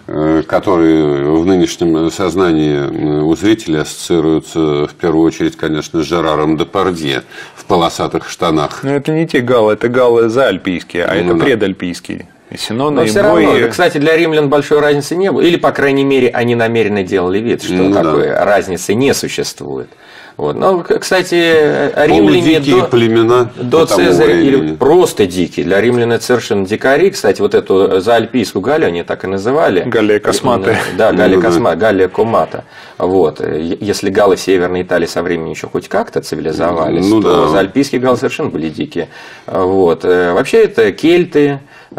которые в нынешнем сознании у зрителей ассоциируются в первую очередь, конечно, с Жераром Депардье в полосатых штанах. Но это не те галлы, это галлы заальпийские, а ну, это да. предальпийские. Но все равно, кстати, для римлян большой разницы не было. Или, по крайней мере, они намеренно делали вид, что ну, такой да. разницы не существует. Вот. Но, кстати, римляне до, племена до Цезаря, или просто дикие, для римлян это совершенно дикари. Кстати, вот эту заальпийскую Галлию они так и называли. Галлия Космата. Да, Галлия ну, Космата, Галлия Комата. Вот. Если галлы в Северной Италии со временем еще хоть как-то цивилизовались, ну, то да. заальпийские галлы совершенно были дикие. Вот. Вообще это кельты.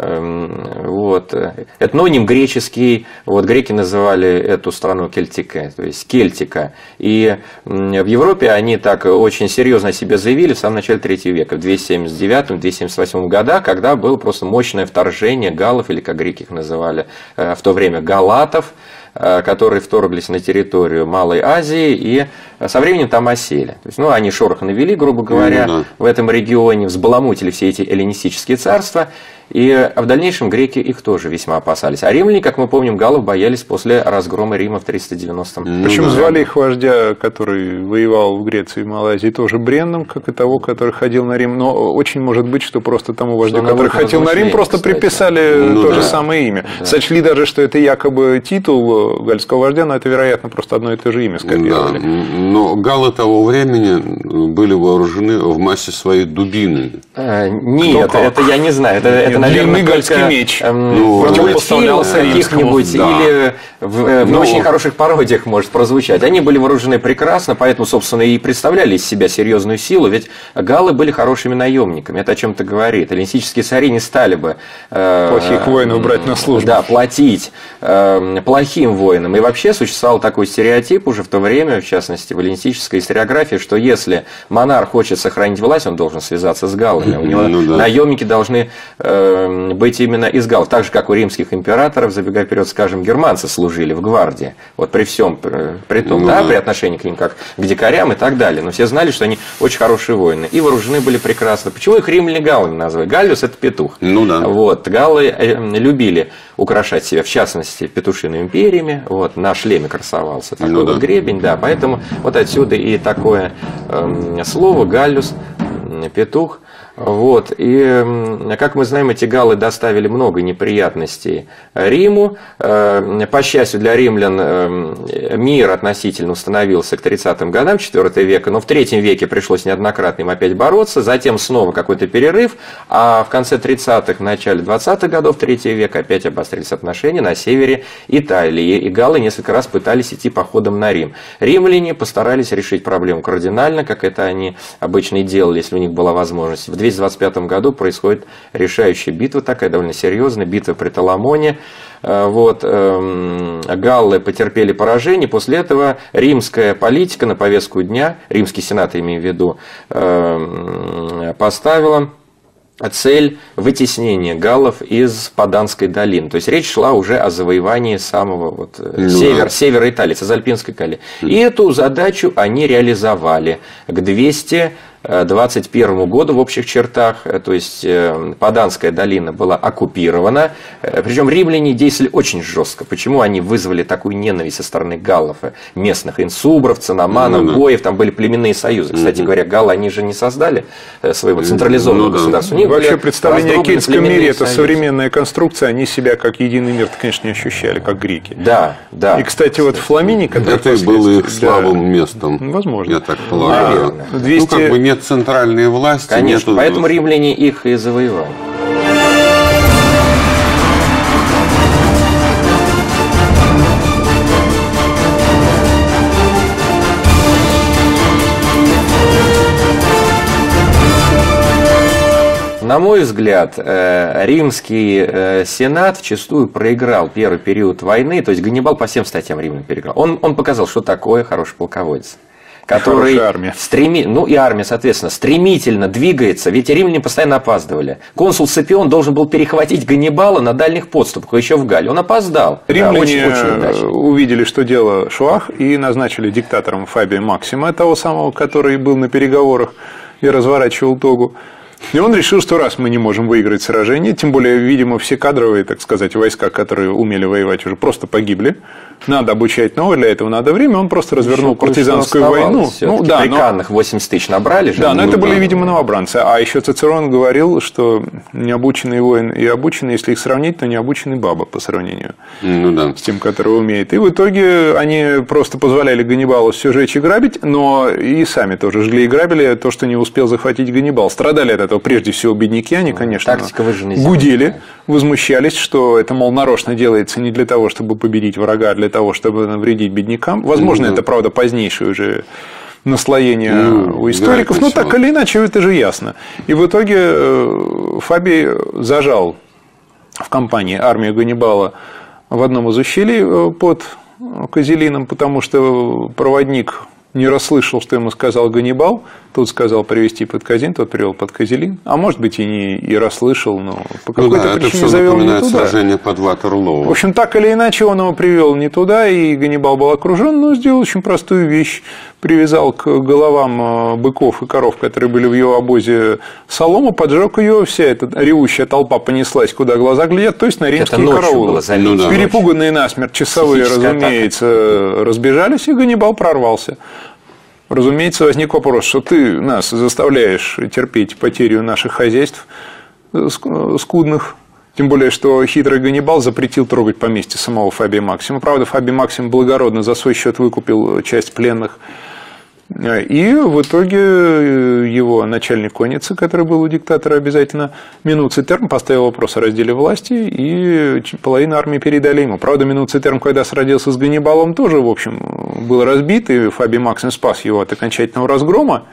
Вот. Этноним греческий, вот греки называли эту страну Кельтика, то есть Кельтика. И в Европе они так очень серьезно о себе заявили в самом начале третьего века, в двести семьдесят девятом — двести семьдесят восьмом годах, когда было просто мощное вторжение галлов, или как греки их называли в то время, галатов, которые вторглись на территорию Малой Азии и со временем там осели. То есть, ну, они шороха навели, грубо говоря, ну, да. в этом регионе, взбаламутили все эти эллинистические царства, и в дальнейшем греки их тоже весьма опасались. А римляне, как мы помним, галлов боялись после разгрома Рима в триста девяностом году. Причем звали их вождя, который воевал в Греции и Малайзии, тоже Бренном, как и того, который ходил на Рим. Но очень может быть, что просто тому вождю, что который ходил на Рим, просто кстати. приписали ну, то да. же самое имя. Да. Сочли даже, что это якобы титул гальского вождя, но это, вероятно, просто одно и то же имя скопировали. Да. Но галлы того времени были вооружены в массе своей дубины. А, нет, это я не знаю. Это, это наверное, гальский меч. Ну, противопоставлялся каких-нибудь да. или в, в ну, очень хороших пародиях может прозвучать. Они были вооружены прекрасно, поэтому, собственно, и представляли из себя серьезную силу, ведь галлы были хорошими наемниками. Это о чем-то говорит. Эллинистические цари не стали бы э, плохих воинов брать на службу. Да, платить э, плохим воинам. И вообще существовал такой стереотип уже в то время, в частности, в эллинистической историографии, что если монарх хочет сохранить власть, он должен связаться с галлами. У него ну, да. наемники должны э, быть именно из галлов. Так же, как у римских императоров, забегая вперед, скажем, германцы служили в гвардии. Вот при всем, при том, ну, да, да, при отношении к ним как к дикарям и так далее. Но все знали, что они очень хорошие воины. И вооружены были прекрасно. Почему их римляне галлами назвали? Галлиус – это петух. Ну да. Вот. Галлы любили украшать себя, в частности, петушиными перьями. Вот. На шлеме красовался такой ну, вот да. гребень. Да. Поэтому вот отсюда и такое э, слово галлюс, петух. Вот. И, как мы знаем, эти галлы доставили много неприятностей Риму. По счастью для римлян, мир относительно установился к тридцатым годам четвёртого века, но в третьем веке пришлось неоднократно им опять бороться, затем снова какой-то перерыв, а в конце тридцатых, в начале двадцатых годов третьего века опять обострились отношения на севере Италии, и галлы несколько раз пытались идти походом на Рим. Римляне постарались решить проблему кардинально, как это они обычно и делали, если у них была возможность. В двести двадцать пятом году происходит решающая битва, такая довольно серьезная, битва при Таламоне. Вот, галлы потерпели поражение, после этого римская политика на повестку дня, римский сенат, имею в виду, поставила цель вытеснения галлов из Паданской долины. То есть речь шла уже о завоевании самого вот, ну, север, севера Италии, Цезальпинской Галлии. И эту задачу они реализовали к двести двадцать первому году в общих чертах, то есть Паданская долина была оккупирована, причем римляне действовали очень жестко. Почему они вызвали такую ненависть со стороны галлов, местных инсубров, цинаманов, mm-hmm. гоев, там были племенные союзы. Кстати mm-hmm. говоря, галлы, они же не создали своего централизованного mm-hmm. государства. Вообще представление о кельтском мире – это современная конструкция, они себя как единый мир, конечно, не ощущали, как греки. Да, да. И, кстати, вот Фламини, который это и было их слабым да, местом, возможно. Я так полагаю. Наверное. двести... Ну, как бы нет центральной власти. Конечно, нету... поэтому римляне их и завоевали. На мой взгляд, римский сенат вчастую проиграл первый период войны, то есть Ганнибал по всем статьям римлян переиграл. Он, он показал, что такое хороший полководец. Который стреми... ну и армия, соответственно, стремительно двигается, ведь римляне постоянно опаздывали. Консул Сципион должен был перехватить Ганнибала на дальних подступах, еще в Галлии. Он опоздал. Римляне да, очень, очень увидели, что дело швах, и назначили диктатором Фабия Максима, того самого, который был на переговорах и разворачивал тогу. И он решил, что раз мы не можем выиграть сражение, тем более, видимо, все кадровые, так сказать, войска, которые умели воевать, уже просто погибли. Надо обучать новое, для этого надо время. Он просто развернул партизанскую войну. Ну, да, приканных восемьдесят тысяч набрали же. Да, но это были, видимо, новобранцы. А еще Цицерон говорил, что необученный воин и обученный, если их сравнить, то необученный баба по сравнению ну, да. с тем, который умеет. И в итоге они просто позволяли Ганнибалу все жечь и грабить, но и сами тоже жгли и грабили то, что не успел захватить Ганнибал. Страдали от этого прежде всего бедняки, они, конечно, гудели, возмущались, что это, мол, нарочно делается не для того, чтобы победить врага, а для того, чтобы навредить беднякам. Возможно, mm-hmm. это, правда, позднейшее уже наслоение mm-hmm. у историков, да, но так или иначе, это же ясно. И в итоге Фабий зажал в кампании армию Ганнибала в одном из ущелий под Козелином, потому что проводник не расслышал, что ему сказал Ганнибал. Тут сказал привести под Козин, тот привел под Козелин. А может быть, и не и расслышал, но по какой-то ну да, причине завел не туда. Сражение под Ватерлоу. В общем, так или иначе, он его привел не туда, и Ганнибал был окружен, но сделал очень простую вещь. Привязал к головам быков и коров, которые были в его обозе, солому, поджег ее, вся эта ревущая толпа понеслась, куда глаза глядят, то есть на римские караулы. Ну, да, перепуганные насмерть часовые, разумеется, атака. разбежались, и Ганнибал прорвался. Разумеется, возник вопрос, что ты нас заставляешь терпеть потерю наших хозяйств скудных. Тем более, что хитрый Ганнибал запретил трогать поместье самого Фабия Максима. Правда, Фабий Максим благородно за свой счет выкупил часть пленных. И в итоге его начальник конницы, который был у диктатора обязательно, Минуций Терм, поставил вопрос о разделе власти, и половину армии передали ему. Правда, Минуций Терм, когда сразился с Ганнибалом, тоже, в общем, был разбит, и Фабий Максим спас его от окончательного разгрома.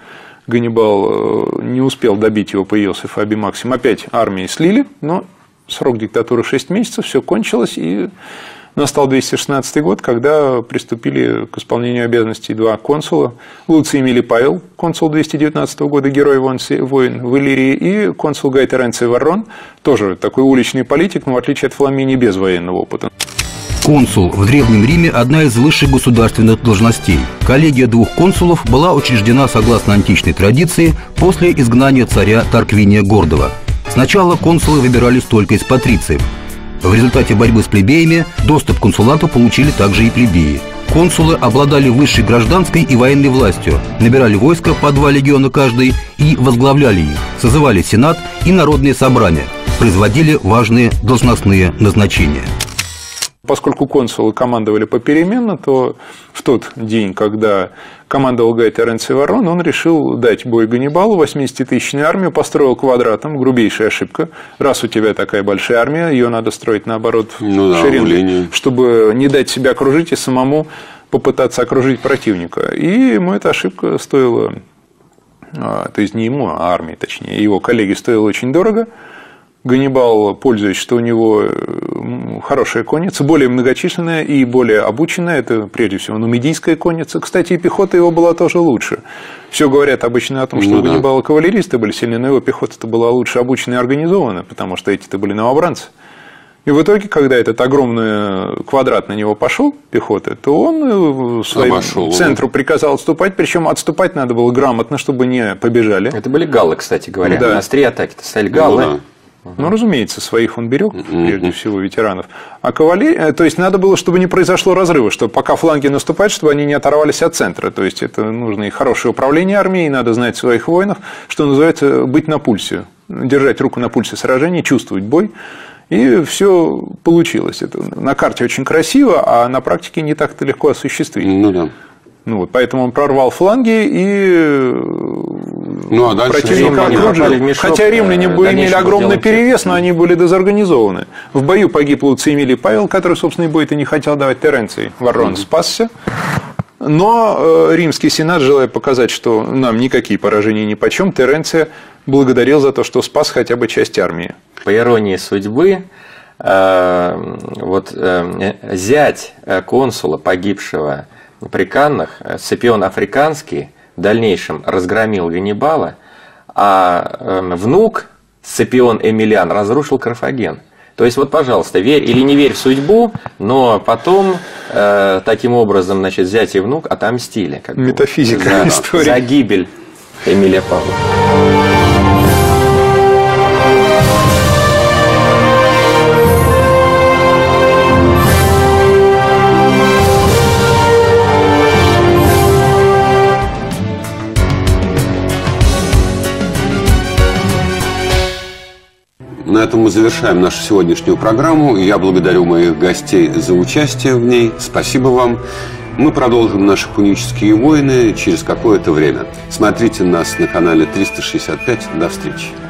Ганнибал не успел добить его, появился Фабий Максим. Опять армии слили, но срок диктатуры шесть месяцев, все кончилось, и настал двести шестнадцатый год, когда приступили к исполнению обязанностей два консула. Луций Эмилий Павел, консул двести девятнадцатого года, герой войн в Иллирии, и консул Гай Теренций Варрон, тоже такой уличный политик, но в отличие от Фламинии без военного опыта. Консул в Древнем Риме – одна из высших государственных должностей. Коллегия двух консулов была учреждена согласно античной традиции после изгнания царя Тарквиния Гордого. Сначала консулы выбирались только из патрициев. В результате борьбы с плебеями доступ к консулату получили также и плебеи. Консулы обладали высшей гражданской и военной властью, набирали войско по два легиона каждый и возглавляли их, созывали сенат и народные собрания, производили важные должностные назначения. Поскольку консулы командовали попеременно, то в тот день, когда командовал Гай Теренций Варрон, он решил дать бой Ганнибалу, восьмидесятитысячную армию, построил квадратом, грубейшая ошибка. Раз у тебя такая большая армия, ее надо строить наоборот ну, да, шеренгой, чтобы не дать себя окружить и самому попытаться окружить противника. И ему эта ошибка стоила, то есть не ему, а армии, точнее, его коллеге стоила очень дорого. Ганнибал, пользуясь, что у него хорошая конница, более многочисленная и более обученная, это прежде всего нумидийская конница. Кстати, и пехота его была тоже лучше. Все говорят обычно о том, что ну, у Ганнибала да. кавалеристы были сильны, но его пехота-то была лучше обучена и организована, потому что эти-то были новобранцы. И в итоге, когда этот огромный квадрат на него пошел, пехоты, то он своему Обошел, центру да. приказал отступать, причем отступать надо было грамотно, чтобы не побежали. Это были галлы, кстати говоря, да. на острие атаки-то стояли галлы. Ну, да. Ну, разумеется, своих он берег, прежде всего, ветеранов. А кавалерия, то есть, надо было, чтобы не произошло разрыва, чтобы пока фланги наступают, чтобы они не оторвались от центра. То есть, это нужно и хорошее управление армией, надо знать своих воинов, что называется, быть на пульсе, держать руку на пульсе сражений, чувствовать бой. И все получилось. Это на карте очень красиво, а на практике не так-то легко осуществить. Ну да. Ну, вот, поэтому он прорвал фланги и ну, а противника окружили. Хотя римляне бы имели огромный перевес, но они были дезорганизованы. В бою погиб Луций Эмилий Павел, который, собственно, и бой-то не хотел давать. Теренций Варрон спасся. Но римский сенат, желая показать, что нам никакие поражения нипочем, Теренция благодарил за то, что спас хотя бы часть армии. По иронии судьбы, вот зять консула, погибшего при Каннах, Сципион Африканский, в дальнейшем разгромил Ганнибала, а внук Сципион Эмилиан разрушил Карфаген. То есть, вот, пожалуйста, верь или не верь в судьбу, но потом э, таким образом, значит, зять и внук отомстили. Как Метафизика бы, за, истории. За гибель Эмилия Павлова. На этом мы завершаем нашу сегодняшнюю программу. Я благодарю моих гостей за участие в ней. Спасибо вам. Мы продолжим наши пунические войны через какое-то время. Смотрите нас на канале триста шестьдесят пять. До встречи.